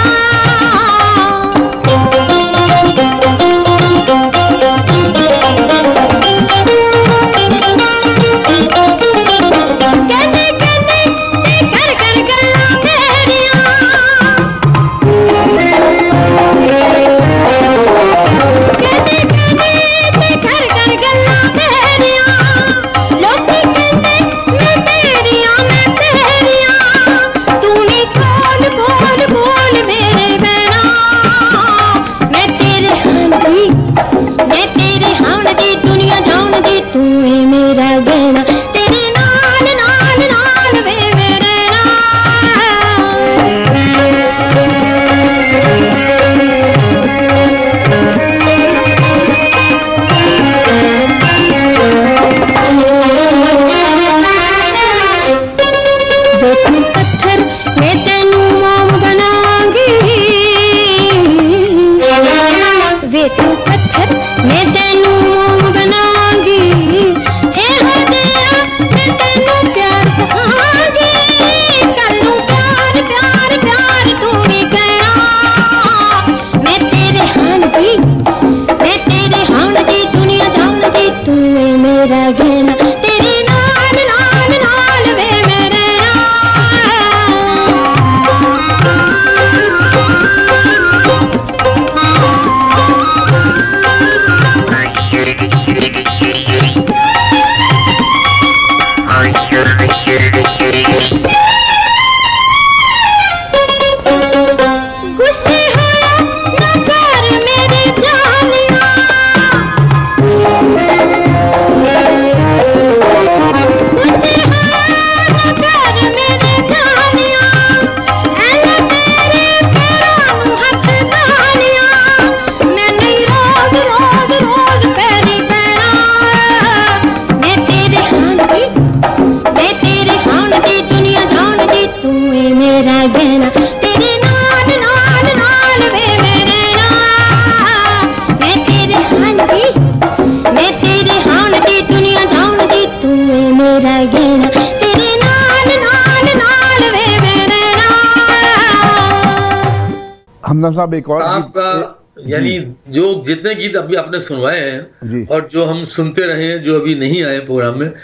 हमदम साहब एक और आपका यानी जो जितने गीत अभी आपने सुनवाए हैं और जो हम सुनते रहे हैं, जो अभी नहीं आए प्रोग्राम में,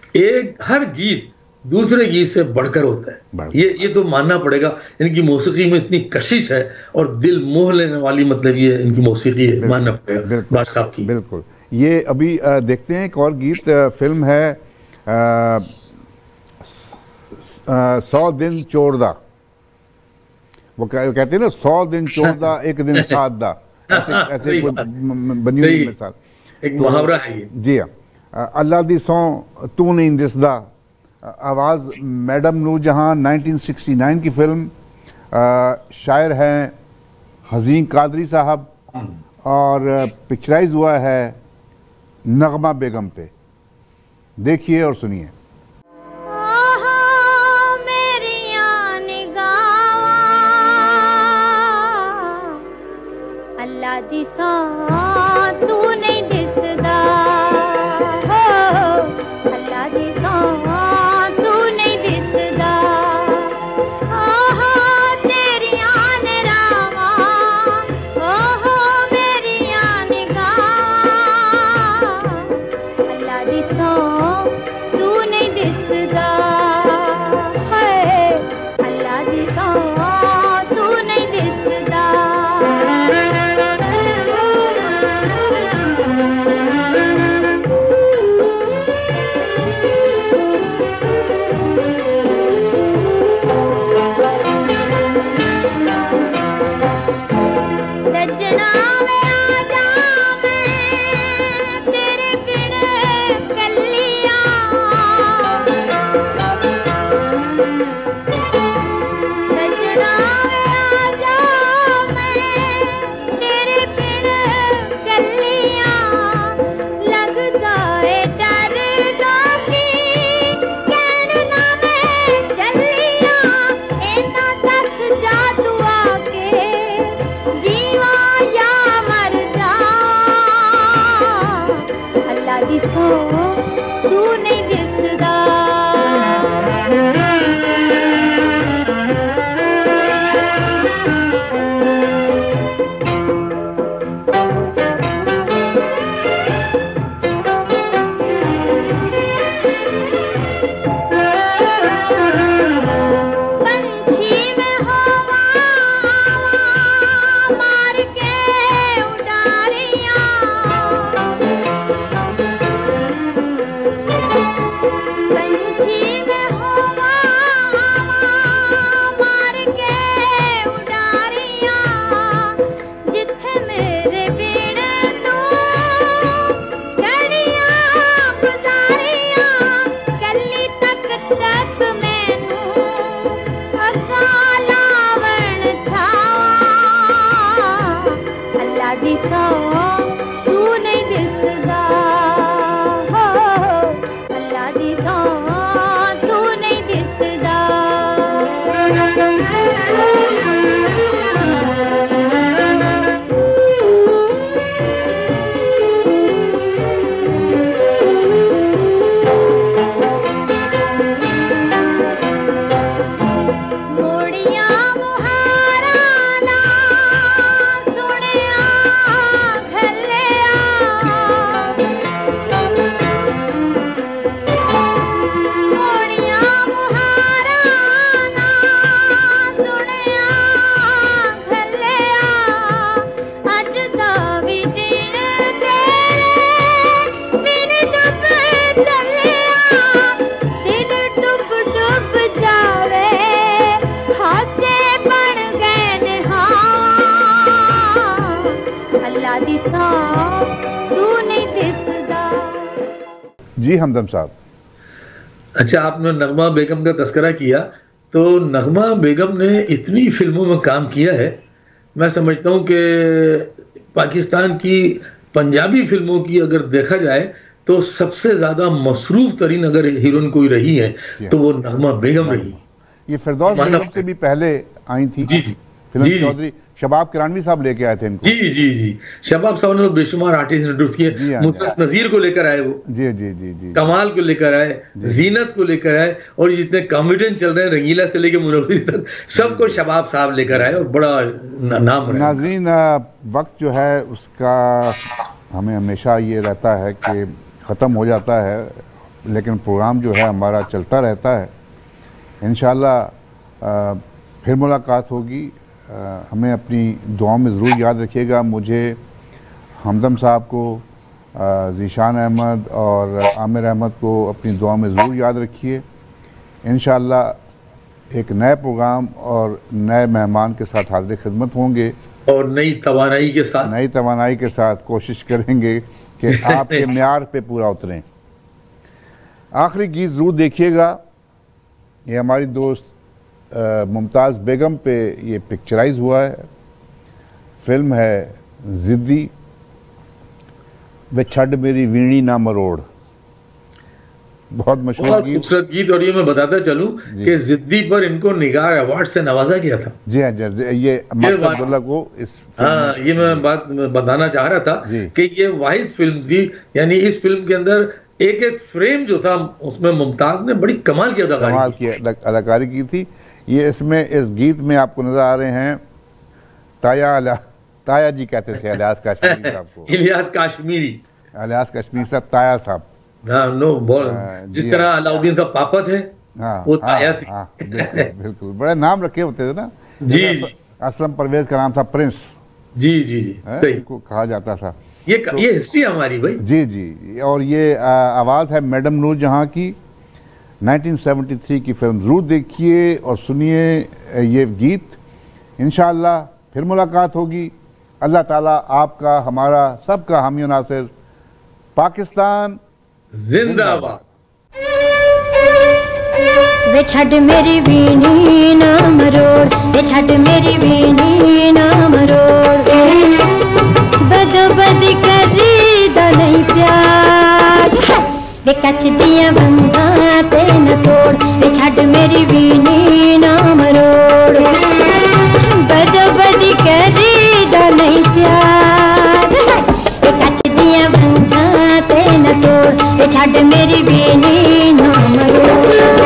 एक हर गीत दूसरे गीत से बढ़कर होता है। ये ये तो मानना पड़ेगा, इनकी मौसीकी में इतनी कशिश है और दिल मोह लेने वाली मतलब ये इनकी मौसीकी है, मानना पड़ेगा बादशाह साहब की। बिल्कुल। ये अभी देखते हैं एक और गीत, फिल्म है सौ दिन चोरदा, वो कह, कहते हैं ना सौ दिन चोरदा एक दिन साथ दा, ऐसे ऐसे बनी हुई मिसाल, एक मुहावरा है ये। जी हाँ। अल्लाह दी सौ तू नहीं दिसदा, आवाज़ madam Noorjehan nineteen sixty nine की फिल्म, शायर हैं हज़ीम कादरी साहब और पिक्चराइज हुआ है नगमा बेगम पे। देखिए और सुनिए। अल्लाह दी सौ तू नहीं दिसदा, हो अल्लाह दी सौ तू नहीं दिसदा, ओहो तेरियां ने रावा, ओहो मेरियां निगाह, अल्लाह दी सौ तू नहीं दिसदा, है अल्लाह दी सौ तू नहीं दिसदा। जी हमदम साहब। अच्छा, आपने नगमा बेगम का तस्करा किया, तो नगमा बेगम ने इतनी फिल्मों में काम किया है, मैं समझता हूँ कि पाकिस्तान की पंजाबी फिल्मों की अगर देखा जाए तो सबसे ज्यादा मसरूफ तरीन अगर हीरोइन कोई रही है तो वो नगमा बेगम रही। ये फिरदौस बेगम से भी पहले आई थी जी जी फिल्म चौधरी शबाब किरानवी साहब लेके आए थे इनको। जी जी जी शबाब साहब ने तो बेशुमार आर्टिस्ट इंट्रोड्यूस किए, मुसरत नजीर को लेकर आए, वो जी जी जी जी कमाल को लेकर आए, जीनत को लेकर आए, और जितने कॉमेडियन चल रहे हैं रंगीला से लेकर मुनव्वर तक सबको शबाब साहब लेकर आए और बड़ा नाम रहा। नाज़रीन, वक्त जो है उसका हमें हमेशा ये रहता है कि ख़त्म हो जाता है, लेकिन प्रोग्राम जो है हमारा चलता रहता है। इंशाअल्लाह फिर मुलाकात होगी। आ, हमें अपनी दुआओं में ज़रूर याद रखिएगा। मुझे, हमदम साहब को, ज़ीशान अहमद और आमिर अहमद को अपनी दुआओं में ज़रूर याद रखिए। इंशाअल्लाह एक नए प्रोग्राम और नए मेहमान के साथ हाजिर खिदमत होंगे और नई तवानाई के साथ नई तवानाई के साथ कोशिश करेंगे कि आपके म्यार पे पूरा उतरें। आखिरी गीत ज़रूर देखिएगा, ये हमारी दोस्त मुमताज़ बेगम पे ये पिक्चराइज हुआ है। फिल्म है ज़िद्दी, वे छड़ मेरी वीणी ना मरोड़, बहुत मशहूर बहुत गीत। खूबसूरत गीत। और ये मैं बताता चलूं कि ज़िद्दी पर इनको निगार अवार्ड से नवाजा गया था। जी हाँ, जी ये मास्टर अब्दुल्ला को इस हाँ, ये मैं बात बताना चाह रहा था कि ये वाहिद फिल्म थी, यानी इस फिल्म के अंदर एक एक फ्रेम जो था उसमें मुमताज ने बड़ी कमाल की अदाकारी कमाल की अदाकारी की थी। ये इसमें इस गीत में आपको नजर आ रहे हैं ताया अला, ताया जी कहते थे इलियास काश्मीरी साहब को। इलियास काश्मीरी, इलियास काश्मीरी साहब, ताया साहब। हाँ, नो बहुत जिस तरह अलाउद्दीन का पापा थे, हाँ, वो ताया थे। हाँ, बिल्कुल, बिल्कुल बड़े नाम रखे होते थे ना जी, जी। असलम परवेज का नाम था प्रिंस। जी जी जी, सही को कहा जाता था। ये तो, ये हिस्ट्री हमारी भाई। जी जी। और ये आवाज़ है मैडम नूर जहाँ की, नाइनटीन सेवेंटी थ्री की फिल्म। ज़रूर देखिए और सुनिए ये गीत। इंशाअल्लाह फिर मुलाकात होगी। अल्लाह ताला आपका, हमारा, सबका हामी और नासिर। पाकिस्तान जिंदाबाद। वे छड़ मेरी वीणी ना मरोड़, वे छड़ मेरी वीणी ना मरोड़, बदो बदी करी दा नहीं प्यार, वे कच दिया बंधा ते न तोड़, वे छड़ मेरी वीणी ना मरोड़, बदो बदी करी दा नहीं प्यार, वे कच दिया बंधा ते न तोड़, वे छड़ मेरी वीणी ना मरोड़।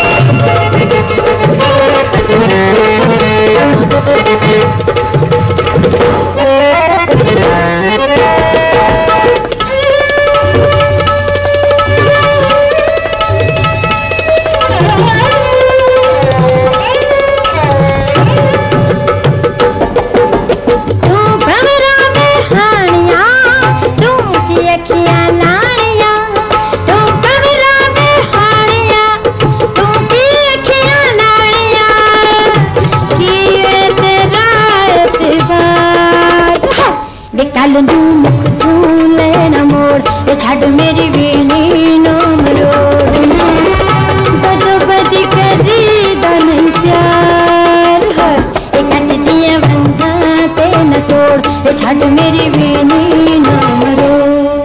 छड़ मेरी वीणी ना मरोड़, बदो बदी करी दा नहीं प्यार, एक कच दिया बंधा ते न तोड़, छड़ मेरी वीणी ना मरोड़।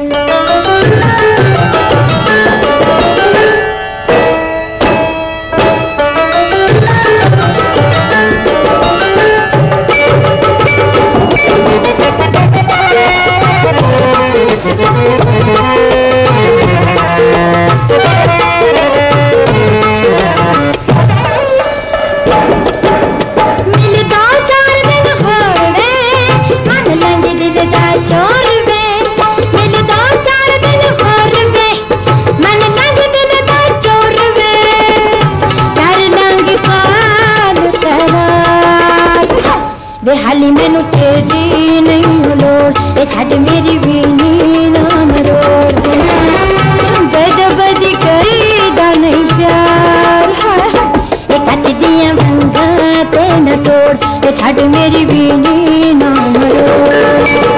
हाली मैनू तेरी नहीं लोड़, छड़ मेरी वीणी ना मरोड़, बदो बदी करी दा नहीं प्यार, कच दिया बंधा ते न तोड़, छड़ मेरी वीणी ना मरोड़।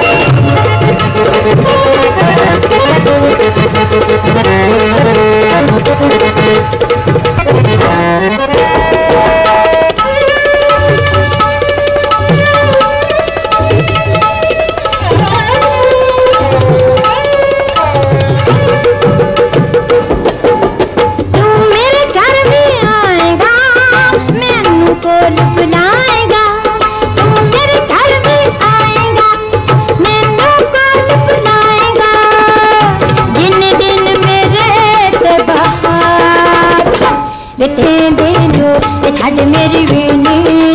छड़ मेरी वीणी